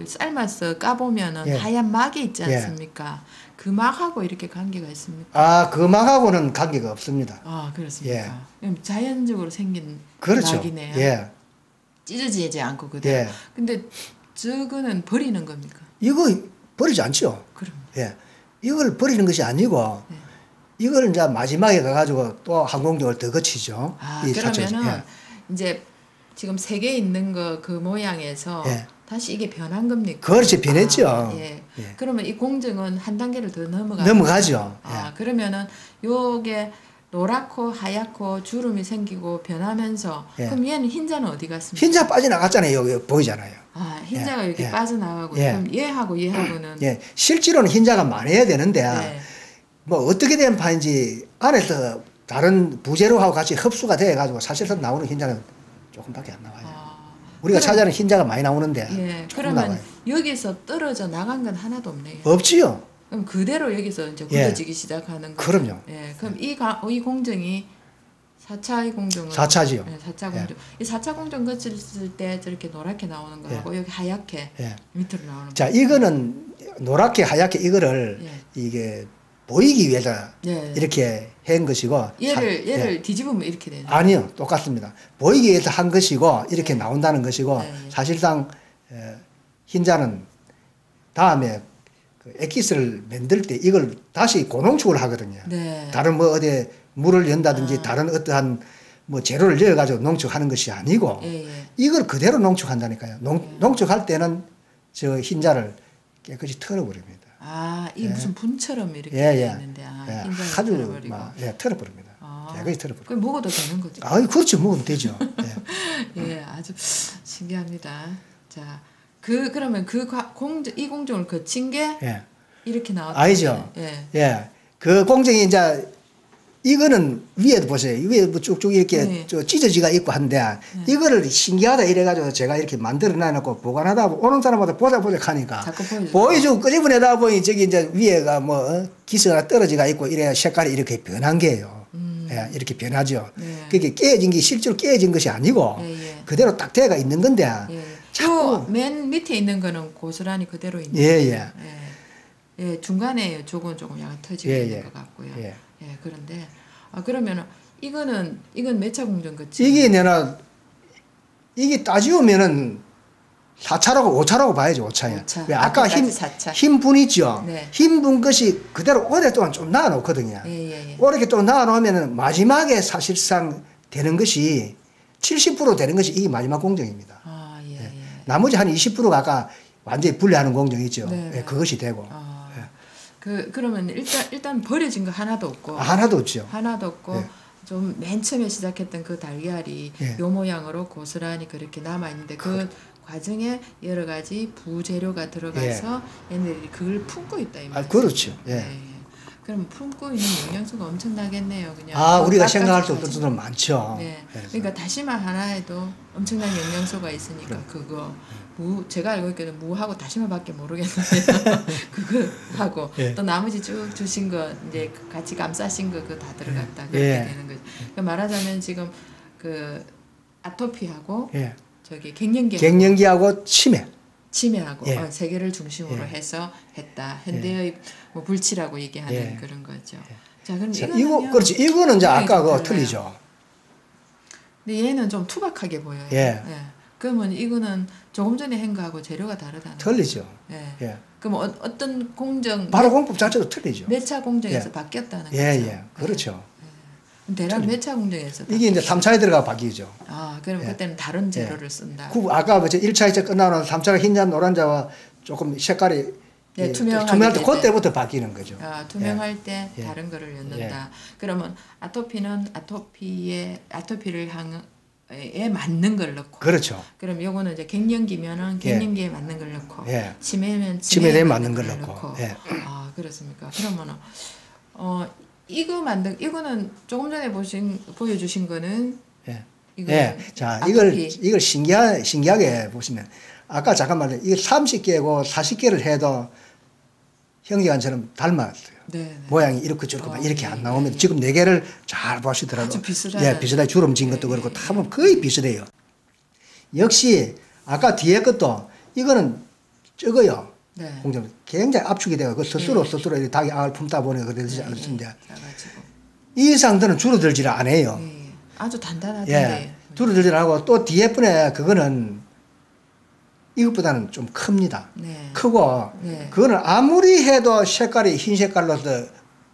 삶아서 까보면은 예. 하얀 막이 있지 예. 않습니까? 그 막하고 이렇게 관계가 있습니까? 아, 그 막하고는 관계가 없습니다. 아 그렇습니까? 그럼 자연적으로 생긴 그렇죠. 막이네요. 예. 찢어지지 않고 그대로. 예. 근데 저거는 버리는 겁니까? 이거 버리지 않죠. 그럼. 예. 이걸 버리는 것이 아니고 네. 이걸 이제 마지막에 가가지고 또 한 공정을 더 거치죠. 아 이 그러면은 사철. 이제 지금 세 개 있는 거 그 모양에서 예. 다시 이게 변한 겁니까? 그렇지, 변했죠. 아, 예. 예. 그러면 이 공정은 한 단계를 더 넘어가. 넘어가죠. 아 예. 그러면은 요게 노랗고 하얗고 주름이 생기고 변하면서 예. 그럼 얘는 흰자는 어디 갔습니까? 흰자 빠져나갔잖아요. 여기 보이잖아요. 아 흰자가 예, 여기 예. 빠져나가고 예. 그럼 얘하고 얘하고는 예. 실제로는 흰자가 많아야 되는데 네. 뭐 어떻게 된 판인지 안에서 다른 부재료하고 같이 흡수가 돼가지고 사실상 나오는 흰자는 조금밖에 안 나와요. 아, 우리가 그럼- 찾아는 흰자가 많이 나오는데 예. 조금 그러면 나와요. 여기서 떨어져 나간 건 하나도 없네요. 없지요. 그럼 그대로 여기서 이제 예. 굳어지기 시작하는 거죠. 그럼요. 예. 그럼 이, 가, 이 공정이 사 차의 공정은 사 차지요. 예, 사 차 공정. 이 사 차 공정 거쳤을 때 저렇게 노랗게 나오는 거하고 여기 하얗게 예. 밑으로 나오는 자, 거. 이거는 노랗게 하얗게 이거를 예. 이게 보이기 위해서 예. 이렇게 한 것이고 얘를 사- 얘를 예. 뒤집으면 이렇게 되는. 아니요, 똑같습니다. 보이기 위해서 한 것이고 이렇게 네. 나온다는 것이고 네. 사실상 에, 흰자는 다음에 그 액기스를 만들 때 이걸 다시 고농축을 하거든요. 네. 다른 뭐 어디 물을 연다든지 아. 다른 어떠한 뭐 재료를 넣어가지고 농축하는 것이 아니고 예, 예. 이걸 그대로 농축한다니까요. 농, 농축할 때는 저 흰자를 깨끗이 털어버립니다. 아, 이 예. 무슨 분처럼 이렇게 예, 돼 예. 있는데 아, 예. 흰장이 아주 털어버리고. 막, 예, 털어버립니다. 아, 깨끗이 털어버립니다. 그럼 먹어도 되는 거죠? 아, 그렇죠. 먹으면 되죠. 예. 예, 아주 신기합니다. 자, 그 그러면 그 과- 공정 이 공정을 거친 게 예. 이렇게 나왔다. 아니죠. 예. 예. 그 공정이 이제 이거는 위에도 보세요. 위에 뭐 쭉쭉 이렇게 네. 저 찢어지가 있고 한데 이거를 신기하다 이래가지고 제가 이렇게 만들어 놔놓고 보관하다 보- 오는 사람마다 보자 보자 하니까 자꾸 보여주고. 보여주고 끄집어내다 보니 저기 이제 위에가 뭐 어? 기스가 떨어지가 있고 이래 색깔이 이렇게 변한 게요. 음. 예, 이렇게 변하죠. 네. 그게 깨진 게 실제로 깨진 것이 아니고 예, 예. 그대로 딱 대가 있는 건데 예. 자꾸 맨 밑에 있는 거는 고스란히 그대로 있는 예, 거예요. 예. 예. 예, 중간에 조금 조금 약간 터지고 예, 있는 예. 것 같고요. 예. 예, 그런데 아 그러면은 이거는 이건 몇 차 공정 거치? 이게 내가 이게 따지우면은 사 차라고 오 차라고 봐야죠. 오 차야. 오 차. 왜 아까 앞에까지 힘, 사 차. 힘분 있죠. 네. 힘분 것이 그대로 오랫동안 좀 놔놓거든요. 예, 예, 예. 오래 또 놔놓으면은 마지막에 사실상 되는 것이 칠십 퍼센트 되는 것이 이게 마지막 공정입니다. 아, 예, 예. 나머지 한 이십 퍼센트가 아까 완전히 분리하는 공정이 있죠. 네, 예, 네. 그것이 되고. 아, 예. 그 그러면 일단 일단 버려진 거 하나도 없고 하나도 없죠. 하나도 없고 예. 좀 맨 처음에 시작했던 그 달걀이 예. 요 모양으로 고스란히 그렇게 남아 있는데 그 과정에 여러 가지 부재료가 들어가서 얘네들이 그걸 품고 있다 이 아, 말이죠. 그렇죠. 예. 그럼 품고 있는 영양소가 엄청나겠네요. 그냥 아, 우리가 깎아서 생각할 수 가지고. 없던 수는 많죠. 네. 그래서. 그러니까 다시마 하나에도 엄청난 영양소가 있으니까 그거 무 제가 알고 있기는 무하고 다시마밖에 모르겠는데요. 그거 하고 예. 또 나머지 쭉 주신 거 이제 같이 감싸신 거 그거 다 들어갔다 그렇게 예. 되는 거죠. 그러니까 말하자면 지금 그 아토피하고 예. 저기 갱년기 갱년기하고 치매. 치매하고 예. 어, 세 개를 중심으로 예. 해서 했다. 현대의 뭐 불치라고 얘기하는 예. 그런 거죠. 자, 그럼 자, 이거는요. 이거 그렇지. 이거는 이제 네, 아까 좀 그거 달라요. 틀리죠. 근데 얘는 좀 투박하게 보여요. 예. 그러면 이거는 조금 전에 한 거하고 재료가 다르다는 틀리죠. 거예요. 예. 예. 그럼 어, 어떤 공정 바로 공법 자체도 틀리죠. 몇 차 공정에서 예. 바뀌었다는 예, 거죠. 예. 그렇죠. 그럼 대략 몇 차 공정에서 이게 이제 삼 차에 들어가 바뀌죠. 아, 그럼 예. 그때는 다른 재료를 쓴다. 그 아까 뭐일 차, 이 차 끝나면 삼 차가 흰자, 노란자와 조금 색깔이 네, 예, 투명하게 투명할 때 될 때. 그때부터 바뀌는 거죠. 아, 투명할 때 예. 다른 거를 넣는다. 그러면 아토피는 아토피에 아토피를 향에 맞는 걸 넣고. 그렇죠. 그럼 요거는 이제 갱년기면은 예. 갱년기에 맞는 걸 넣고. 예. 치매면 치매에 치매에 맞는 맞는 걸 걸 넣고. 넣고. 예. 아, 그렇습니까? 그러면은 어 이거 만든 이거는 조금 전에 보신 보여주신 거는 예. 이거 예. 자, 이걸 이걸 신기하 신기하게 보시면 아까 잠깐만 이게 삼십 개고 사십 개를 해도 형제간처럼 닮았어요. 네, 네. 모양이 이렇게 저렇게 어, 막 이렇게 예, 안 나오면 예. 지금 네 개를 잘 보시더라도 아주 비슷한- 예, 비슷하게 주름진 것도 예, 그렇고 예, 다 보면 거의 비슷해요. 역시 아까 뒤에 것도 이거는 적어요. 네. 공정 굉장히 압축이 되고 그 스스로 예. 스스로 이렇게 닭이 알을 품다 보니까 그러지 예, 않습니다. 예. 자가지고. 이 상태는 줄어들지를 않아요. 예, 예. 아주 단단하던데. 예, 줄어들지 않고 또 뒤에 분에 그거는 이것보다는 좀 큽니다. 네. 크고 네. 그거는 아무리 해도 색깔이 흰 색깔로서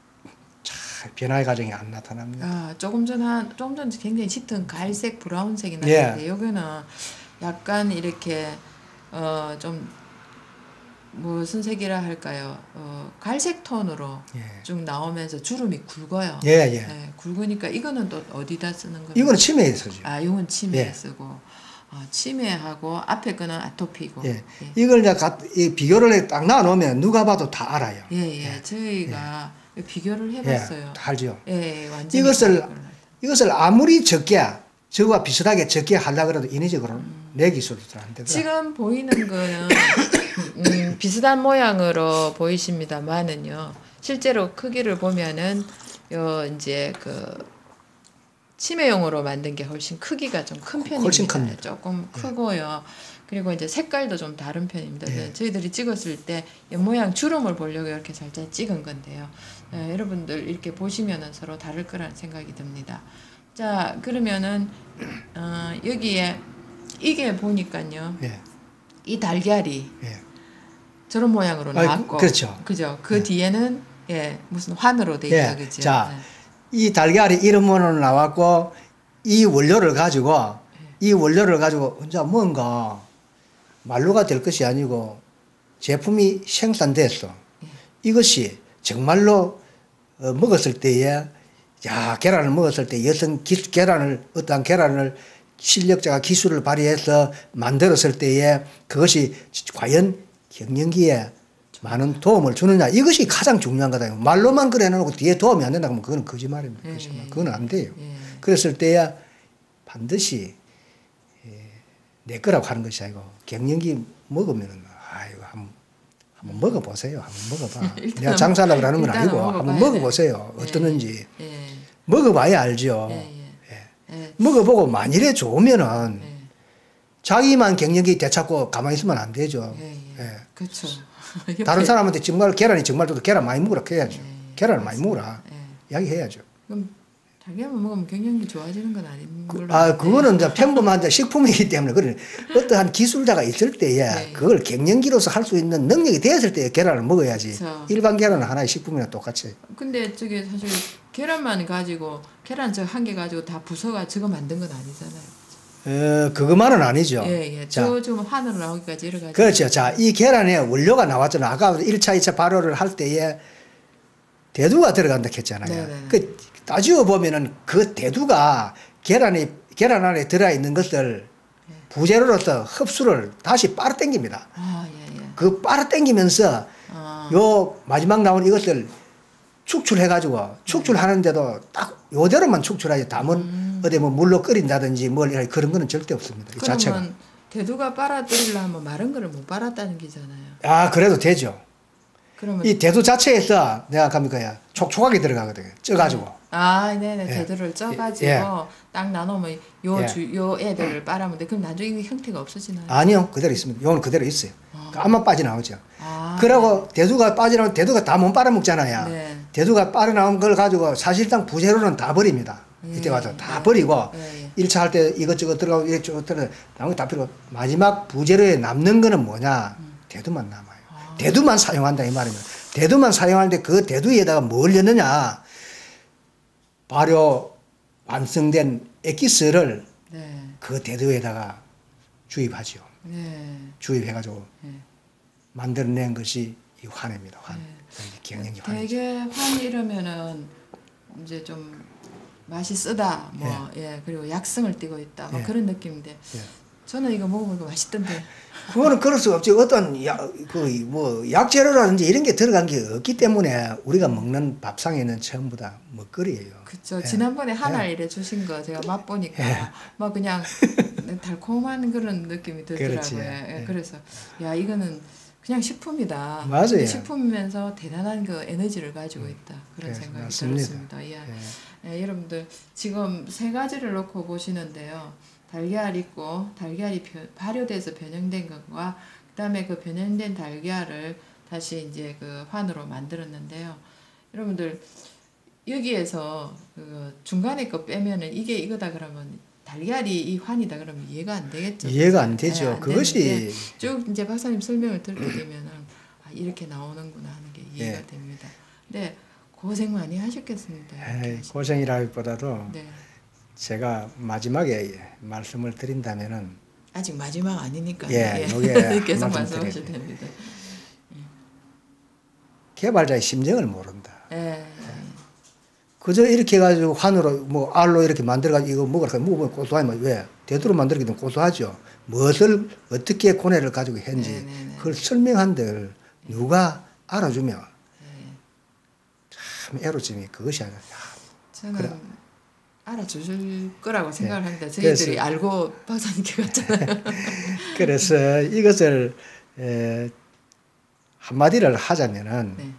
잘 변화의 과정이 안 나타납니다. 아, 조금 전 한 조금 전 굉장히 짙은 갈색 브라운색이 예. 나는데 여기는 약간 이렇게 어 좀 무슨 색이라 할까요? 어 갈색 톤으로 예. 쭉 나오면서 주름이 굵어요. 예, 예. 네, 굵으니까 이거는 또 어디다 쓰는 거예요? 이거는 치매에 쓰죠. 아, 이건 치매에 예. 쓰고. 아, 치매하고 앞에 거는 아토피고. 예. 이걸 이제 가, 이 비교를 딱 놔놓으면 누가 봐도 다 알아요. 예, 예. 저희가 비교를 예, 해봤어요. 다 알죠. 예, 예, 완전히 이것을 다른 걸로. 이것을 아무리 적게 저거와 비슷하게 적게 하려고 해도 인위적으로는 내 기술도 안 되더라. 지금 보이는 거는 음, 비슷한 모양으로 보이십니다만은요. 실제로 크기를 보면은 요 이제 그 치매용으로 만든 게 훨씬 크기가 좀 큰 편입니다. 훨씬 큽니다. 조금 크고요. 그리고 이제 색깔도 좀 다른 편입니다. 예. 저희들이 찍었을 때 옆 모양 주름을 보려고 이렇게 살짝 찍은 건데요. 예, 여러분들 이렇게 보시면은 서로 다를 거라는 생각이 듭니다. 자, 그러면은 어, 여기에 이게 보니까요. 예, 이 달걀이 예. 저런 모양으로 아이, 나왔고, 그- 그렇죠. 그죠. 그 예. 뒤에는 예 무슨 환으로 돼 있다, 예. 그죠. 자, 예. 이 달걀이 이름으로 나왔고 이 원료를 가지고 이 원료를 가지고 혼자 뭔가 말로가 될 것이 아니고 제품이 생산됐어. 이것이 정말로 어, 먹었을 때에 야 계란을 먹었을 때 여성 기, 계란을 어떠한 계란을 실력자가 기술을 발휘해서 만들었을 때에 그것이 과연 경영기에 많은 도움을 주느냐 이것이 가장 중요한 거다. 말로만 그래 놓고 뒤에 도움이 안 된다 그러면 그건 거짓말입니다. 예, 거짓말. 예, 그건 안 돼요. 예. 그랬을 때야 반드시 내 거라고 하는 것이 아니고 경영기 먹으면은 아이고 한번, 한번 먹어보세요. 한번 먹어봐. 내가 장사하려고 그러는 건 아니고 한번 먹어보세요. 예, 어떠는지. 예. 먹어봐야 알죠. 예, 예. 예. 예. 먹어보고 만일에 좋으면은 예. 자기만 경영기 되찾고 가만히 있으면 안 되죠. 예, 예. 예. 그렇죠. 다른 사람한테 정말 계란이 정말 좋다. 계란 많이 먹으라 해야죠. 예, 계란을 많이 먹으라. 예. 이야기해야죠. 그럼 달걀만 먹으면 경영이 좋아지는 건 아닌 걸로. 그, 아, 그거는 이제 평범한 식품이기 때문에 그래 어떠한 기술자가 있을 때에 네. 그걸 경영기로서 할 수 있는 능력이 되었을 때에 계란을 먹어야지. 그쵸. 일반 계란은 하나의 식품이랑 똑같이. 근데 저게 사실 계란만 가지고 계란 저 한 개 가지고 다 부숴가 저거 만든 건 아니잖아요. 어, 그것만은 아니죠. 예, 예. 자, 저 지금 하늘로 나오기까지 여러 가지. 그렇죠. 자, 이 계란에 원료가 나왔잖아. 아까 일 차, 이 차 발효를 할 때에 대두가 들어간다 했잖아요. 네네. 그 따지고 보면은 그 대두가 계란이 계란 안에 들어 있는 것을 부재료로서 흡수를 다시 빨아당깁니다. 아, 예, 예. 그 빨아당기면서 아. 요 마지막 나온 이것을 축출해가지고 축출하는데도 딱 요대로만 축출하지 담은 음. 어디 뭐 물로 끓인다든지 뭘 이렇게 그런 거는 절대 없습니다. 이 그러면 자체가. 대두가 빨아들이려면 마른 거를 못 빨았다는 게잖아요. 아 그래도 되죠. 그러면 이 대두 자체에서 내가 갑니까 촉촉하게 들어가거든요. 쪄가지고. 아, 네네. 예. 대두를 쪄가지고 예. 딱 나누면 요, 예. 주, 요 애들을 빨아면 돼. 그럼 나중에 이 형태가 없어지나요? 아니요, 그대로 있습니다. 요건 그대로 있어요. 아. 암만 빠져나오죠. 아, 그러고 대두가 빠져나오면 대두가 다 못 빨아먹잖아요. 네. 대두가 빠져나온 걸 가지고 사실상 부재료는 다 버립니다. 예. 이때 와서 다 예. 버리고 예, 예. 일 차 할 때 이것저것 들어가고 이것저것 들어가고 나온 거 다 버리고 마지막 부재료에 남는 거는 뭐냐? 음. 대두만 남아요. 아. 대두만 사용한다 이 말입니다. 대두만 사용하는데 그 대두에다가 뭘 넣느냐? 발효 완성된 엑기스를 네. 그 대두에다가 주입하죠. 네. 주입해가지고 네. 만들어낸 것이 이 환입니다. 환. 네. 경영이 환이죠. 되게 환 이러면은 이제 좀 맛이 쓰다, 뭐, 예, 그리고 약성을 띠고 있다, 뭐 예. 그런 느낌인데, 예. 저는 이거 먹어보니까 맛있던데. 그거는 그럴 수가 없지. 어떤 약, 그, 뭐, 약재료라든지 이런 게 들어간 게 없기 때문에 우리가 먹는 밥상에는 전부 다 먹거리예요. 그쵸. 예. 지난번에 한알 예. 이래 주신 거 제가 맛보니까, 예. 막 그냥 달콤한 그런 느낌이 들더라고요. 그렇지. 예, 예. 그래서, 야, 이거는 그냥 식품이다. 맞아요. 근데 식품이면서 대단한 그 에너지를 가지고 있다. 그런 예, 생각이 맞습니다. 들었습니다. 예. 예. 예, 여러분들 지금 세 가지를 놓고 보시는데요. 달걀 있고 달걀이 벼, 발효돼서 변형된 것과 그다음에 그 변형된 달걀을 다시 이제 그 환으로 만들었는데요. 여러분들 여기에서 그 중간에 거 빼면은 이게 이거다 그러면 달걀이 이 환이다 그러면 이해가 안 되겠죠. 이해가 안 되죠. 예, 안 그것이 되는데 쭉 이제 박사님 설명을 듣게 되면은 아, 이렇게 나오는구나 하는 게 이해가 예. 됩니다. 근데 고생 많이 하셨겠습니다. 에이, 고생이라기보다도 네. 제가 마지막에 말씀을 드린다면은 아직 마지막 아니니까 예, 요게 계속 말씀드려야 말씀하셔도 돼요. 됩니다. 개발자의 심정을 모른다. 예. 그저 이렇게 해가지고 환으로 뭐 알로 이렇게 만들어가지고 이거 먹으라 먹으면 고소하면 왜 대두로 만들게 되면 고소하죠. 무엇을 어떻게 고뇌를 가지고 했는지 네네네. 그걸 설명한들 누가 알아주면 예. 참 애로점이 그것이 아니라 저는 그래. 알아주실 거라고 생각을 합니다. 그래서- 저희들이 알고 박사님께 갔잖아요. 그래서 이것을 에, 한마디를 하자면은 네.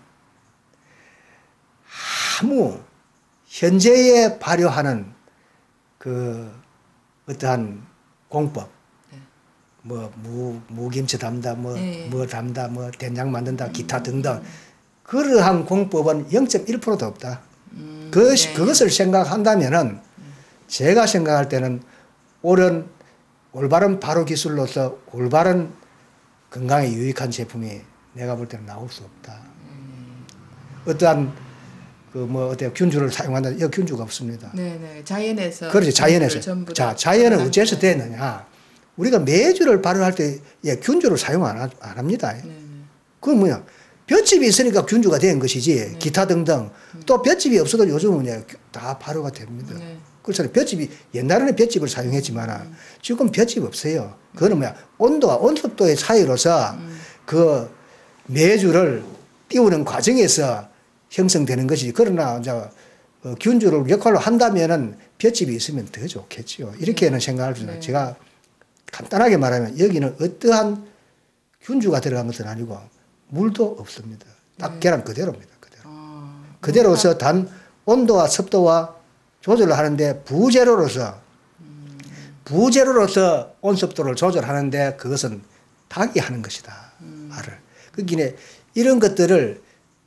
아무 현재에 발효하는 그 어떠한 공법 네. 뭐 무, 무김치 담다 뭐 네. 뭐 담다 뭐 된장 만든다 기타 등등 그러한 공법은 영 점 일 퍼센트도 없다. 음, 그것이 네. 그것을 생각한다면은 제가 생각할 때는 옳은 올바른 발효 기술로서 올바른 건강에 유익한 제품이 내가 볼 때는 나올 수 없다. 음. 어떠한 그 뭐 어때 균주를 사용한다. 이 균주가 없습니다. 네네. 자연에서 그렇지 자연에서. 전부 자 다 자연은 건강- 어째서 되느냐? 우리가 매주를 발효할 때 예, 균주를 사용 안, 하- 안 합니다. 네네. 그건 뭐냐. 볏짚이 있으니까 균주가 된 것이지. 네. 기타 등등. 음. 또 볏짚이 없어도 요즘은 다 발효가 됩니다. 네. 그렇잖아요. 볏짚이, 옛날에는 볏짚을 사용했지만, 음. 지금 볏짚 없어요. 그거는 뭐야. 온도와 온습도의 차이로서 음. 그 매주를 띄우는 과정에서 형성되는 것이지. 그러나, 이제, 어, 균주를 역할로 한다면은 볏짚이 있으면 더 좋겠죠. 이렇게는 네. 생각할 수 있어요. 네. 제가 간단하게 말하면 여기는 어떠한 균주가 들어간 것은 아니고 물도 없습니다. 딱 네. 계란 그대로입니다. 그대로. 아, 그대로서 단 온도와 습도와 조절을 하는데 부재료로서 음. 부재료로서 온습도를 조절하는데 그것은 닭이 하는 것이다. 음. 알을. 그러니까 이런 것들을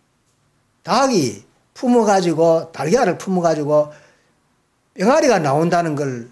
닭이 품어가지고 달걀을 품어가지고 병아리가 나온다는 걸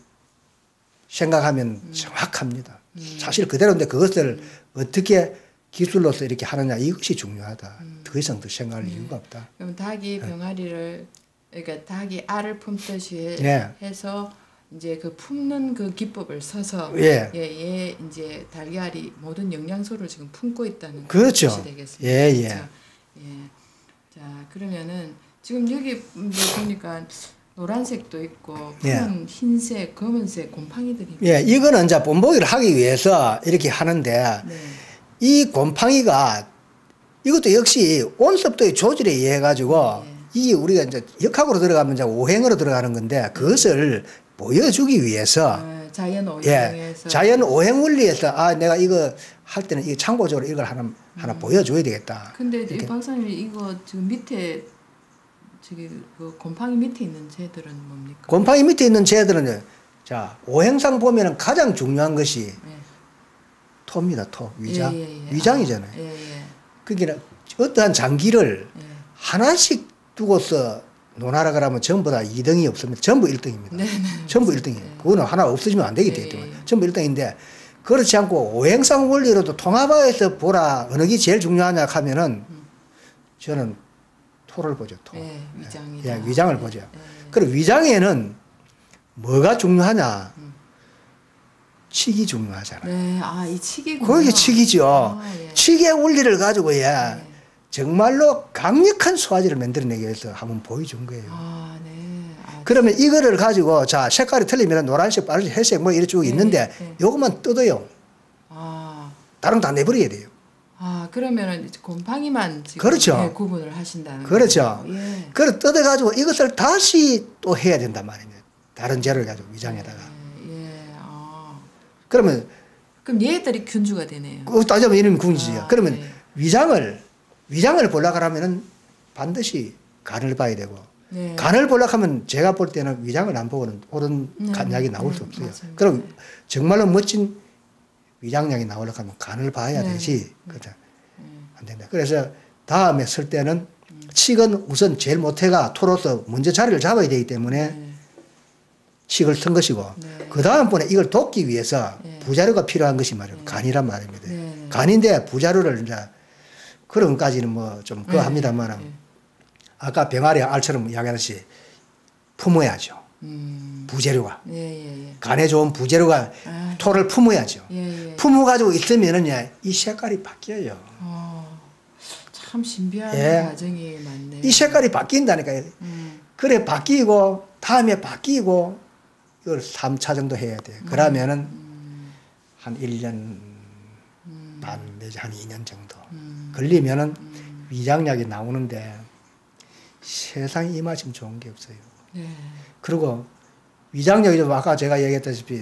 생각하면 음. 정확합니다. 음. 사실 그대로인데 그것을 음. 어떻게 기술로서 이렇게 하느냐 이것이 중요하다. 음. 더 이상 더 생각할 음. 이유가 없다. 그럼 닭이 병아리를 그러니까 닭이 알을 품듯이 예. 해서 이제 그 품는 그 기법을 써서 예. 예, 예 이제 달걀이 모든 영양소를 지금 품고 있다는 그렇죠. 것이 되겠습니다. 예, 예. 자, 예. 자, 그러면은 지금 여기 보니까 노란색도 있고 푸른 예. 흰색, 검은색 곰팡이들이 예, 이거는 이제 본보기를 하기 위해서 이렇게 하는데 네. 이 곰팡이가 이것도 역시 온습도의 조절에 의해 가지고 네. 이 우리가 이제 역학으로 들어가면 이제 오행으로 들어가는 건데 그것을 보여주기 위해서 아, 자연 오행에서 예, 자연 오행 원리에서 아 내가 이거 할 때는 이 참고적으로 이걸 하나 하나 음. 보여줘야 되겠다. 근데 이 박사님 이거 지금 밑에 저기 그 곰팡이 밑에 있는 새들은 뭡니까? 곰팡이 밑에 있는 새들은 자 오행상 보면은 가장 중요한 것이 예. 토입니다. 토 위장 예, 예, 예. 위장이잖아요. 아, 예, 예. 그러니까 어떠한 장기를 예. 하나씩 두고서 논하라 그러면 전부 다 이 등이 없습니다. 전부 일 등입니다. 네, 네, 전부 일 등이에요. 네. 그거는 하나 없어지면 안 되기 네, 때문에 전부 일 등인데 그렇지 않고 오행상 원리로도 통합화해서 보라 어느 게 제일 중요하냐 하면은 음. 저는 토를 보죠. 토. 네, 위장이 예, 위장을 네, 보죠. 네. 그리고 위장에는 뭐가 중요하냐? 음. 칙이 중요하잖아요. 네, 아, 이 칙이 그게 칙이죠. 아, 예. 칙의 원리를 가지고 예. 네. 정말로 강력한 소화제를 만들어내기 위해서 한번 보여준 거예요. 아, 네. 아, 그러면 이거를 가지고 자 색깔이 틀리면 노란색, 빨간색, 회색 뭐 이렇게 쭉 네, 있는데 네. 요것만 뜯어요. 아. 다른 다 내버려야 돼요. 아 그러면은 곰팡이만 지금 그렇죠. 네, 구분을 하신다는 그렇죠. 예. 그걸 뜯어가지고 이것을 다시 또 해야 된단 말입니다. 다른 재료를 가지고 위장에다가. 예. 예. 아. 그러면 그럼 얘들이 균주가 되네요. 그 따지면 이름이 균주죠. 아, 그러면 네. 위장을 위장을 보려고 하면은 반드시 간을 봐야 되고 네. 간을 보려고 하면 제가 볼 때는 위장을 안 보고는 옳은 네. 간약이 나올 네. 수 없어요. 맞습니다. 그럼 네. 정말로 멋진 위장약이 나오려고 하면 간을 봐야 네. 되지. 네. 그죠? 네. 안 된다. 그래서 다음에 쓸 때는 음. 칡은 우선 제일 못해가 토로서 먼저 자리를 잡아야 되기 때문에 네. 칡을 쓴 것이고 네. 그 다음번에 이걸 돕기 위해서 네. 부자료가 필요한 것이 말이에요. 네. 간이란 말입니다. 네. 간인데 부자료를 이제 그런 것까지는 뭐 좀 그거 합니다만 네. 아까 병아리 알처럼 이야기하듯이 품어야죠. 음. 부재료가. 예, 예, 예. 간에 좋은 부재료가 아, 토를 품어야죠. 예, 예. 품어가지고 있으면은 이 색깔이 바뀌어요. 어, 참 신비한 예. 과정이 많네요. 이 색깔이 바뀐다니까요. 음. 그래 바뀌고 다음에 바뀌고 이걸 삼 차 정도 해야 돼요. 그러면은 음. 한 일 년 음. 반 내지 한 이 년 정도 음. 걸리면은 음. 위장약이 나오는데 세상에 이 맛이면 좋은 게 없어요. 네. 그리고 위장약이 좀 아까 제가 얘기했다시피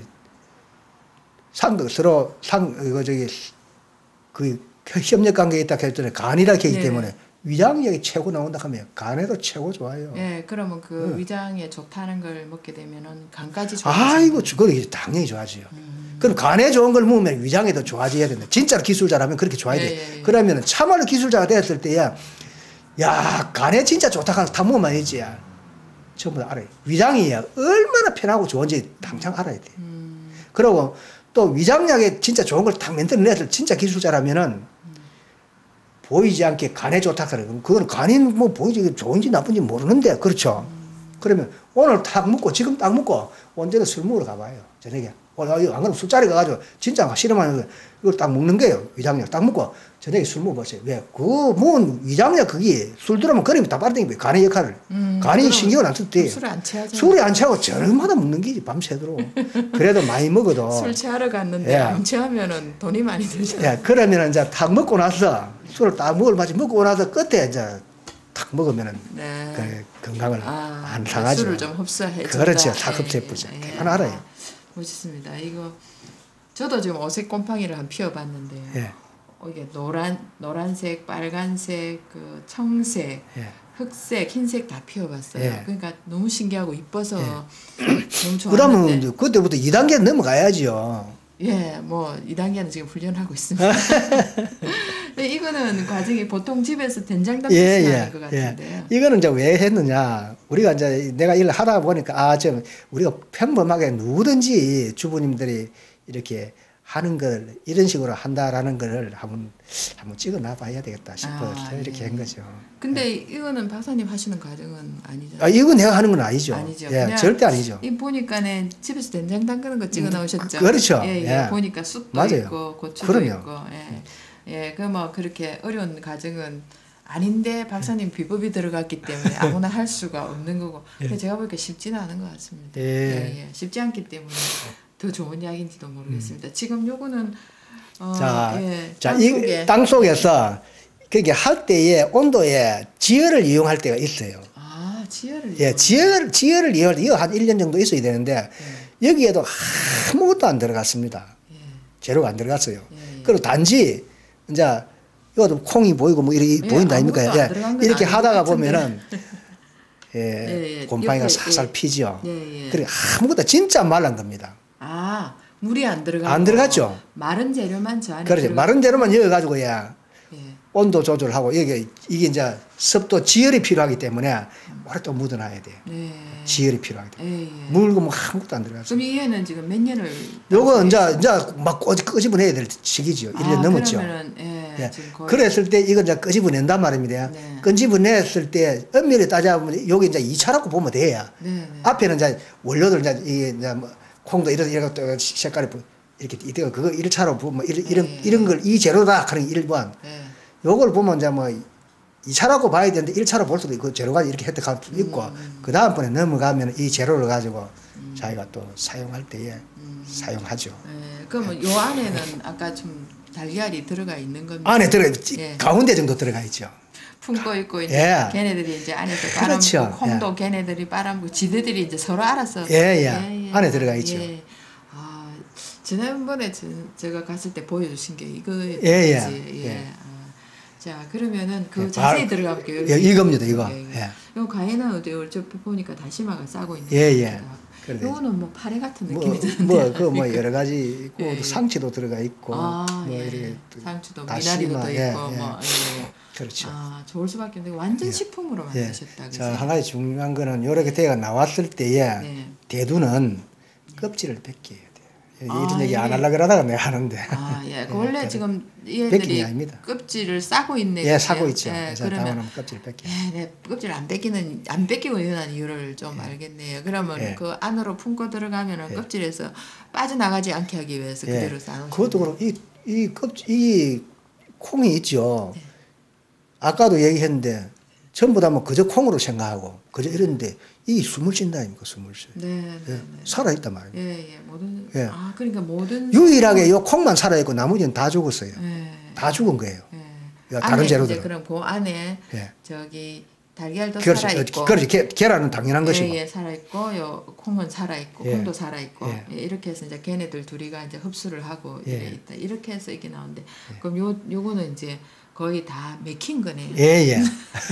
상 서로 상 이거 저기 그 협력 관계에 있다 했더니 간이라 하기 네. 때문에 위장약이 최고 나온다 하면 간에도 최고 좋아요. 네, 그러면 그 네. 위장에 좋다는 걸 먹게 되면은 간까지 좋아요. 아이고, 그거 당연히 좋아지요. 음. 그럼 간에 좋은 걸 먹으면 위장에도 좋아져야 된다. 진짜로 기술자라면 그렇게 좋아야 돼. 네, 네, 그러면 참말로 기술자가 됐을 때야, 야, 간에 진짜 좋다 하면 다 먹으면 아니지. 전부 다 알아요. 위장이 얼마나 편하고 좋은지 당장 알아야 돼. 음. 그리고 또 위장약에 진짜 좋은 걸 딱 만들어내서 진짜 기술자라면은 음. 보이지 않게 간에 좋다 그러면 그건 간이 뭐 보이지 좋은지 나쁜지 모르는데 그렇죠. 음. 그러면 오늘 딱 먹고 지금 딱 먹고 언제든 술 먹으러 가봐요. 저녁에. 어, 나 이거 안 그러면 술자리 가가지고 진짜 싫으면 이걸 딱 먹는 거예요. 위장약 딱 먹고 저녁에 술 먹어봤어요. 왜? 그, 뭔 위장약 그게 술 들어오면 그림이 다 빠르다니까 간의 역할을. 음, 간이 신경을 안 쓸 때. 술을 안 취하죠. 술이 안 취하고 저녁마다 먹는 게지, 밤새도록. 그래도 많이 먹어도. 술 취하러 갔는데 예. 안 취하면은 돈이 많이 들잖아요. 예, 그러면 이제 탁 먹고 나서 술을 딱 먹을 맛이 먹고 나서 끝에 이제 탁 먹으면은 네. 그 건강을 아, 안 상하죠. 술을 좀 흡수해 준다. 그렇죠. 다 흡수해보죠. 예, 예. 하나 알아요. 아, 멋있습니다. 이거 저도 지금 어색 곰팡이를 한 피워봤는데요. 예. 어, 이게 노란 노란색, 빨간색, 그 청색, 예. 흑색, 흰색 다 피워봤어요. 예. 그러니까 너무 신기하고 이뻐서 너무 좋았는데. 그러면 그때부터 이 단계 넘어가야죠. 예, 뭐 이 단계는 지금 훈련하고 있습니다. 근데 이거는 과정이 보통 집에서 된장 담그시 예, 하는 예, 것 같은데요. 예. 이거는 이제 왜 했느냐. 우리가 이제 내가 일을 하다 보니까 아, 좀 우리가 평범하게 누구든지 주부님들이 이렇게 하는 걸 이런 식으로 한다라는 걸 한번 한번 찍어 놔봐야 되겠다 싶어서 아, 이렇게 예. 한 거죠. 근데 이거는 박사님 하시는 과정은 아니잖아요. 아, 이거 내가 하는 건 아니죠. 아니죠. 예, 그냥 절대 아니죠. 이 보니까는 집에서 된장 담그는 거 찍어 넣으셨죠. 그렇죠. 예, 예. 예. 보니까 쑥도 맞아요. 있고 고추도 그럼요. 있고. 예. 예. 그 뭐 그렇게 어려운 과정은 아닌데 박사님 비법이 들어갔기 때문에 아무나 할 수가 없는 거고. 예. 그래서 제가 보기에 쉽지는 않은 것 같습니다. 예. 예, 예. 쉽지 않기 때문에 더 좋은 이야기인지도 모르겠습니다. 음. 지금 요거는 어, 자, 예, 자, 땅 속에. 이 땅 속에서 그게 할 때에 온도에 지열을 이용할 때가 있어요. 아, 지열을. 예, 지열, 지열을 이용할 때, 이거 한 일 년 정도 있어야 되는데, 예. 여기에도 아무것도 안 들어갔습니다. 예. 재료가 안 들어갔어요. 예, 예. 그리고 단지, 이제, 이것도 콩이 보이고 뭐 이렇게 예, 보인다 아닙니까? 아무것도 안 예, 들어간 건 이렇게 아닌 하다가 것 같은데. 보면은, 예, 예, 예. 곰팡이가 옆에, 살살 예. 피죠. 예, 예. 그리고 아무것도 진짜 말란 겁니다. 아, 물이 안 들어가고 안 들어갔죠. 마른 재료만 저 안에 그렇죠. 들어가- 마른 재료만 넣어가지고, 예, 예. 온도 조절하고, 이게, 이게 이제 습도 지열이 필요하기 때문에, 오래 또 묻어놔야 돼요. 네. 지열이 필요하기 때문에. 예, 예. 물고 뭐 아무것도 안 들어갔어요. 그럼 이해는 지금 몇 년을 요거 이제 이제 막 끄- 끄집어내야 될 시기죠. 일 년 아, 넘었죠. 그러면은 예, 예. 지금 거의 그랬을 때 이거 이제 끄집어낸단 말입니다. 네. 끄집어냈을 때 엄밀히 따져보면 여기 이제 이 차라고 보면 돼요. 네, 네. 앞에는 이제 원료들 이제 이게 이제 뭐 콩도 이런 이런 것도 색깔이 보- 이렇게 이거 그거 일 차로 보면 이런 이런, 네. 이런 걸 이 재료다 하는 일 번. 예. 요걸 보면 이제 뭐 이 차라고 봐야 되는데 일 차로 볼 수도 있고 재료가 이렇게 획득할 수도 있고 음. 그 다음번에 넘어가면 이 재료를 가지고 자기가 또 사용할 때에 음. 사용하죠. 예. 그러면 요 안에는 아까 좀 달걀이 들어가 있는 건데 안에 들어 예. 가운데 정도 들어가 있죠. 품고 있고 이제 예. 걔네들이 이제 안에서 그렇죠. 빨아먹고 콩도 걔네들이 빨아먹고 지네들이 이제 서로 알아서 예, 예. 안에 들어가 있죠. 예. 아, 지난번에 저, 제가 갔을 때 보여주신 게 이거지. 예, 예. 예. 예. 아, 자 그러면은 그 예, 자세히 바- 들어가 볼게요. 예, 이겁니다, 이거. 예. 예. 요 가해는 어디 저 보니까 다시마가 싸고 있는 예, 예. 겁니다. 그래도 요거는 뭐 파래 같은 뭐, 느낌이 드는데. 뭐, 그, 뭐, 여러 가지 있고, 예, 예. 상치도 들어가 있고, 아, 뭐, 예. 이렇게. 또 상추도 다시마, 미나리도 예, 있고 예. 뭐 예. 그렇죠. 아, 좋을 수밖에 없는데 완전 예. 식품으로 예. 만드셨다. 그죠? 자, 한 가지 중요한 거는, 요렇게 대가 나왔을 때에, 네. 대두는 껍질을 벗겨야 돼요. 아, 이런 얘기 안 예. 하려고 그러다가 내가 하는데. 아, 예. 그 예, 원래 그래. 지금 이 벗긴 게 애들이 아닙니다. 껍질을 싸고 있네. 예, 그죠? 사고 있죠. 예, 그래서 그러면 당연하면 껍질 벗겨. 예, 네, 껍질 안 뺏기는 안 뺏기고 일어난 이유를 좀 알겠네요. 그러면 예. 그 안으로 품고 들어가면은 예. 껍질에서 빠져나가지 않게 하기 위해서 예. 그대로 싸는. 그것도 그렇고, 이, 이 껍질, 이 콩이 있죠. 네. 아까도 얘기했는데, 전부 다 뭐 그저 콩으로 생각하고, 그저 이랬는데, 이 숨을 쉰다 아닙니까, 숨을 쉬. 네, 네, 예. 네. 살아있단 말이에요. 예, 예. 모든 예. 아, 그러니까 모든 유일하게 요 콩만 살아있고, 나머지는 다 죽었어요. 예. 다 죽은 거예요. 예. 야, 다른 안에 재료들은. 이제 그럼 그 안에 예. 저기 달걀도 그렇지, 살아 있고. 그렇지. 계, 계란은 당연한 것이고. 예, 예, 살아 있고, 요 콩은 살아 있고, 예. 콩도 살아 있고, 예. 예, 이렇게 해서 이제 걔네들 둘이가 이제 흡수를 하고 예. 이래 있다. 이렇게 해서 이게 나오는데, 그럼 요 요거는 이제 거의 다 맥힌 거네요. 예, 예.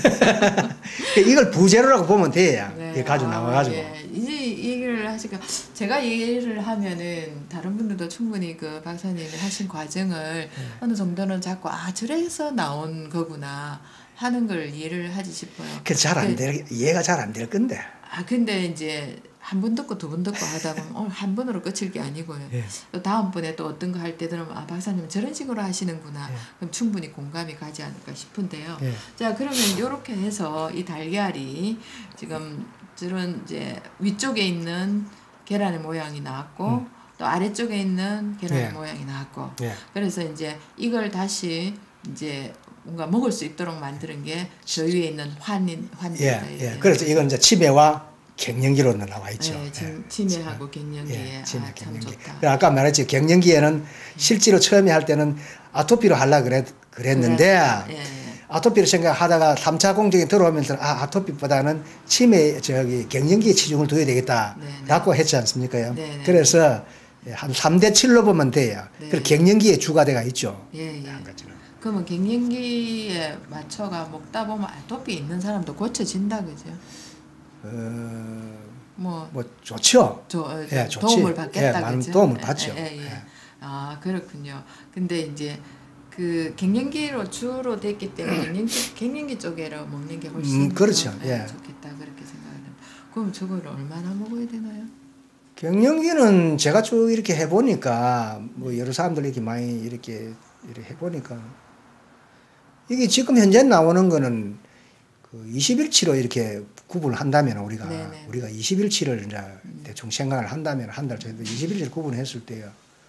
이걸 부재료라고 보면 돼요. 네. 이 가지고 아, 나와가지고. 예. 이제 얘기를 하시니까 제가 얘기를 하면은 다른 분들도 충분히 그 박사님이 하신 과정을 네. 어느 정도는 자꾸 아 저래서 나온 거구나 하는 걸 이해를 하지 싶어요. 그 잘 안 될, 이해가 잘 안 될 건데. 아 근데 이제 한 번 듣고 두 번 듣고 하다 보면 오늘 한 번으로 끝일 게 아니고요. 예. 또 다음번에 또 어떤 거 할 때 들으면 아 박사님 저런 식으로 하시는구나. 예. 그럼 충분히 공감이 가지 않을까 싶은데요. 예. 자 그러면 이렇게 해서 이 달걀이 지금 저런 이제 위쪽에 있는 계란의 모양이 나왔고 음. 또 아래쪽에 있는 계란 예. 모양이 나왔고 예. 그래서 이제 이걸 다시 이제 뭔가 먹을 수 있도록 만드는 게 저 위에 있는 환인 환입니다. 예, 예. 그래서 이건 이제 치매와 갱년기로 나와 있죠. 네, 지, 예. 치매하고 갱년기에 예, 치매, 아, 참 갱년기. 좋다. 그래, 아까 말했지 갱년기에는 실제로 처음에 할 때는 아토피로 하려 그랬, 그랬는데 예, 예. 아토피를 생각하다가 삼 차 공정에 들어오면서 아 아토피보다는 치매 저기 갱년기에 치중을 둬야 되겠다라고 했지 않습니까? 네네. 그래서 한 삼 대 칠로 보면 돼요. 네. 그리고 갱년기에 주가 돼가 있죠. 예, 예. 한 가지는. 그러면 갱년기에 맞춰가 먹다 보면 아토피 있는 사람도 고쳐진다 그죠? 어, 뭐, 뭐 좋죠. 저, 어, 예, 좋지. 도움을 받겠다 예, 많은 그죠? 도움을 예, 받죠. 예, 예. 예. 아 그렇군요. 근데 이제 그 갱년기로 주로 됐기 때문에 갱년기, 갱년기 쪽에로 먹는 게 훨씬 음, 그렇죠. 더, 예. 좋겠다 그렇게 생각합니다. 그럼 저걸 얼마나 먹어야 되나요? 갱년기는 제가 쭉 이렇게 해보니까 뭐 여러 사람들 이렇게 많이 이렇게 이렇게 해보니까 이게 지금 현재 나오는 거는 그 이십 일치로 이렇게 구분을 한다면 우리가 네네. 우리가 이십 일치를 이제 대충 생각을 한다면 한 달 정도 이십 일치를 구분했을 때요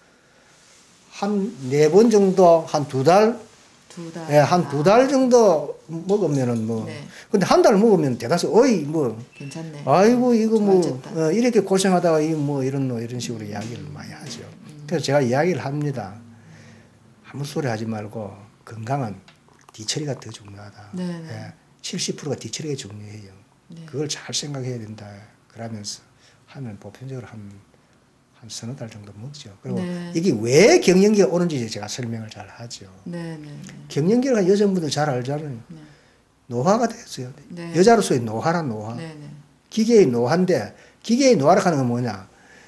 한 네 번 정도 한 두 달 두 달. 예, 한 두 달 정도 먹으면은 뭐 네. 근데 한 달 먹으면 대다수 어이 뭐 괜찮네. 아이고 이거 뭐 좋아졌다. 어, 이렇게 고생하다가 이 뭐 이런 뭐 이런 식으로 이야기를 많이 하죠. 그래서 제가 이야기를 합니다. 아무 소리 하지 말고 건강은 뒤처리가 더 중요하다. 네네. 예, 칠십 퍼센트가 뒤처리가 중요해요. 네. 그걸 잘 생각해야 된다. 그러면서 하면 보편적으로 한, 한 서너 달 정도 먹죠. 그리고 네. 이게 왜 갱년기가 오는지 제가 설명을 잘 하죠. 네네. 갱년기를 여성분들 잘 알잖아요. 네. 노화가 됐어요. 네. 여자로서의 노화란 노화. 네네. 기계의 노화인데 기계의 노화를 하는 건 뭐냐.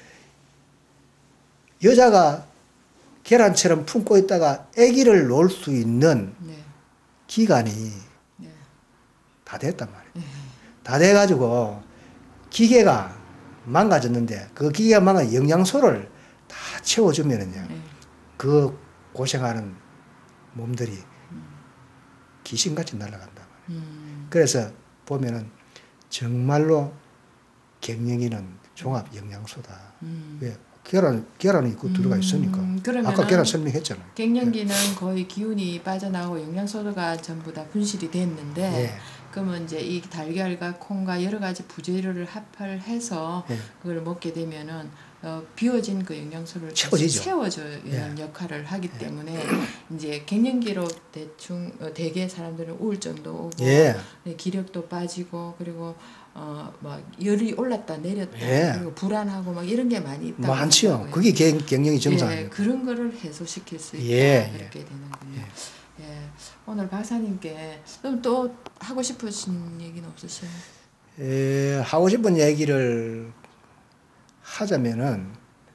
여자가 계란처럼 품고 있다가 아기를 놓을 수 있는 네. 기간이 네. 다 됐단 말이에요. 네. 다 돼가지고 기계가 망가졌는데 그 기계가 망가 영양소를 다 채워주면은요. 네. 그 고생하는 몸들이 귀신같이 날아간단 말이에요. 음. 그래서 보면은 정말로 갱년기는 종합 영양소다. 음. 왜? 계란, 계란이 그 들어가 있으니까. 음, 그러면은 아까 계란 설명했잖아요. 갱년기는 거의 기운이 빠져나오고 영양소가 전부 다 분실이 됐는데 예. 그러면 이제 이 달걀과 콩과 여러 가지 부재료를 합을 해서 예. 그걸 먹게 되면은 어, 비워진 그 영양소를 다시 채워지죠. 채워주는 예. 역할을 하기 때문에 이제 갱년기로 대충 어, 대개 사람들은 우울증도 오고 예. 기력도 빠지고 그리고 어, 막 열이 올랐다 내렸다 예. 그리고 불안하고 막 이런 게 많이 있다고 많지요. 하더라고요. 그게 갱, 갱년기 증상 예, 아니에요. 그런 거를 해소시킬 수 있다 예, 그렇게 되는군요. 예. 오늘 박사님께 좀 또 하고 싶으신 얘기는 없으세요? 예, 하고 싶은 얘기를 하자면은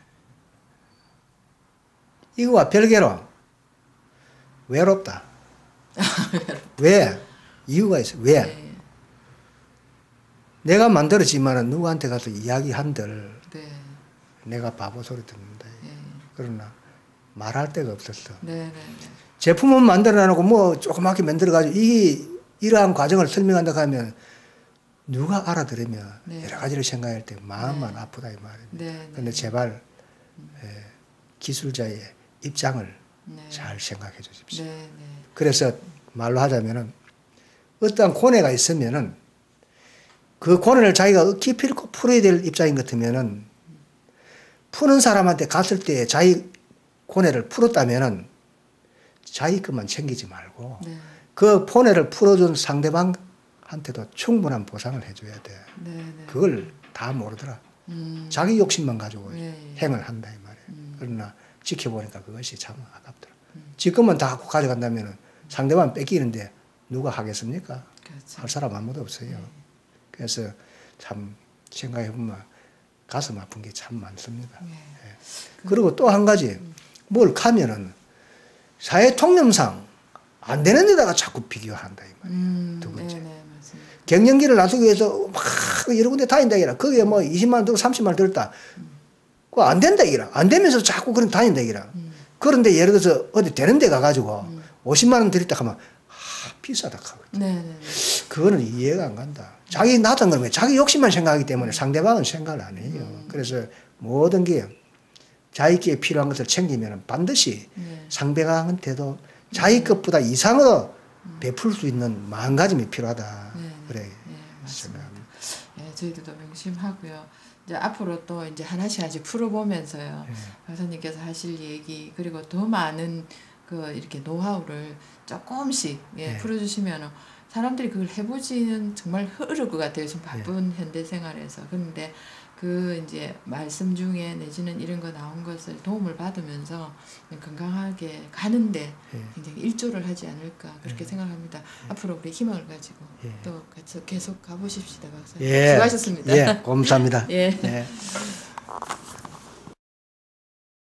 이거와 별개로 외롭다. 왜? 이유가 있어. 왜? 네. 내가 만들었지만은 누구한테 가서 이야기한들 네. 내가 바보 소리 듣는다. 네. 그러나 말할 데가 없었어. 네. 네. 제품은 만들어놔놓고 뭐 조그맣게 만들어가지고 이 이러한 과정을 설명한다 하면 누가 알아들으면 네. 여러 가지를 생각할 때 마음만 네. 아프다 이 말이에요. 네. 그런데 제발 예, 기술자의 입장을 네. 잘 생각해 주십시오. 네. 네. 그래서 말로 하자면은 어떠한 고뇌가 있으면은 그 고뇌를 자기가 깊이있고 풀어야 될 입장인 것 같으면은 푸는 사람한테 갔을 때 자기 고뇌를 풀었다면은 자기 것만 챙기지 말고 네. 그 고뇌를 풀어준 상대방한테도 충분한 보상을 해줘야 돼. 네. 네. 그걸 다 모르더라. 음. 자기 욕심만 가지고 네. 행을 한다 이 말이에요. 음. 그러나 지켜보니까 그것이 참 아깝더라. 음. 지금은 다 갖고 가져간다면 상대방 뺏기는데 누가 하겠습니까? 그렇죠. 할 사람 아무도 없어요. 네. 그래서 참 생각해보면 가슴 아픈 게 참 많습니다. 네. 예. 그리고 또 한 가지 뭘 가면은 사회 통념상 안 되는 데다가 자꾸 비교한다 이 말이에요. 음. 두 번째. 네. 네. 맞습니다. 갱년기를 놔두기 위해서 막 여러 군데 다닌다 이라. 거기에 뭐 이십만 원 들고 삼십만 원 들었다. 그거 안 된다 이라. 안 되면서 자꾸 그런 다닌다 이라. 음. 그런데 예를 들어서 어디 되는 데 가가지고 음. 오십만 원 들였다 하면 아, 비싸다 하고. 네. 네. 네. 그거는 이해가 안 간다. 자기 나던 건 왜 자기 욕심만 생각하기 때문에 상대방은 생각을 안 해요. 음. 그래서 모든 게 자기께 필요한 것을 챙기면 반드시 네. 상대방한테도 자기 것보다 이상으로 베풀 수 있는 마음가짐이 필요하다. 네. 그래. 네, 생각합니다. 예, 저희들도 명심하고요. 이제 앞으로 또 이제 하나씩 하나씩 풀어보면서요. 네. 박사님께서 하실 얘기 그리고 더 많은 그 이렇게 노하우를 조금씩 예, 네. 풀어주시면 사람들이 그걸 해보지는 정말 흐를 것 같아요. 지금 바쁜 현대 생활에서. 그런데 그 이제 말씀 중에 내지는 이런 거 나온 것을 도움을 받으면서 건강하게 가는데 예. 굉장히 일조를 하지 않을까 그렇게 예. 생각합니다. 앞으로 우리 희망을 가지고 예. 또 계속, 계속 가보십시다, 박사님. 예. 수고하셨습니다. 예, 감사합니다. 예. 예.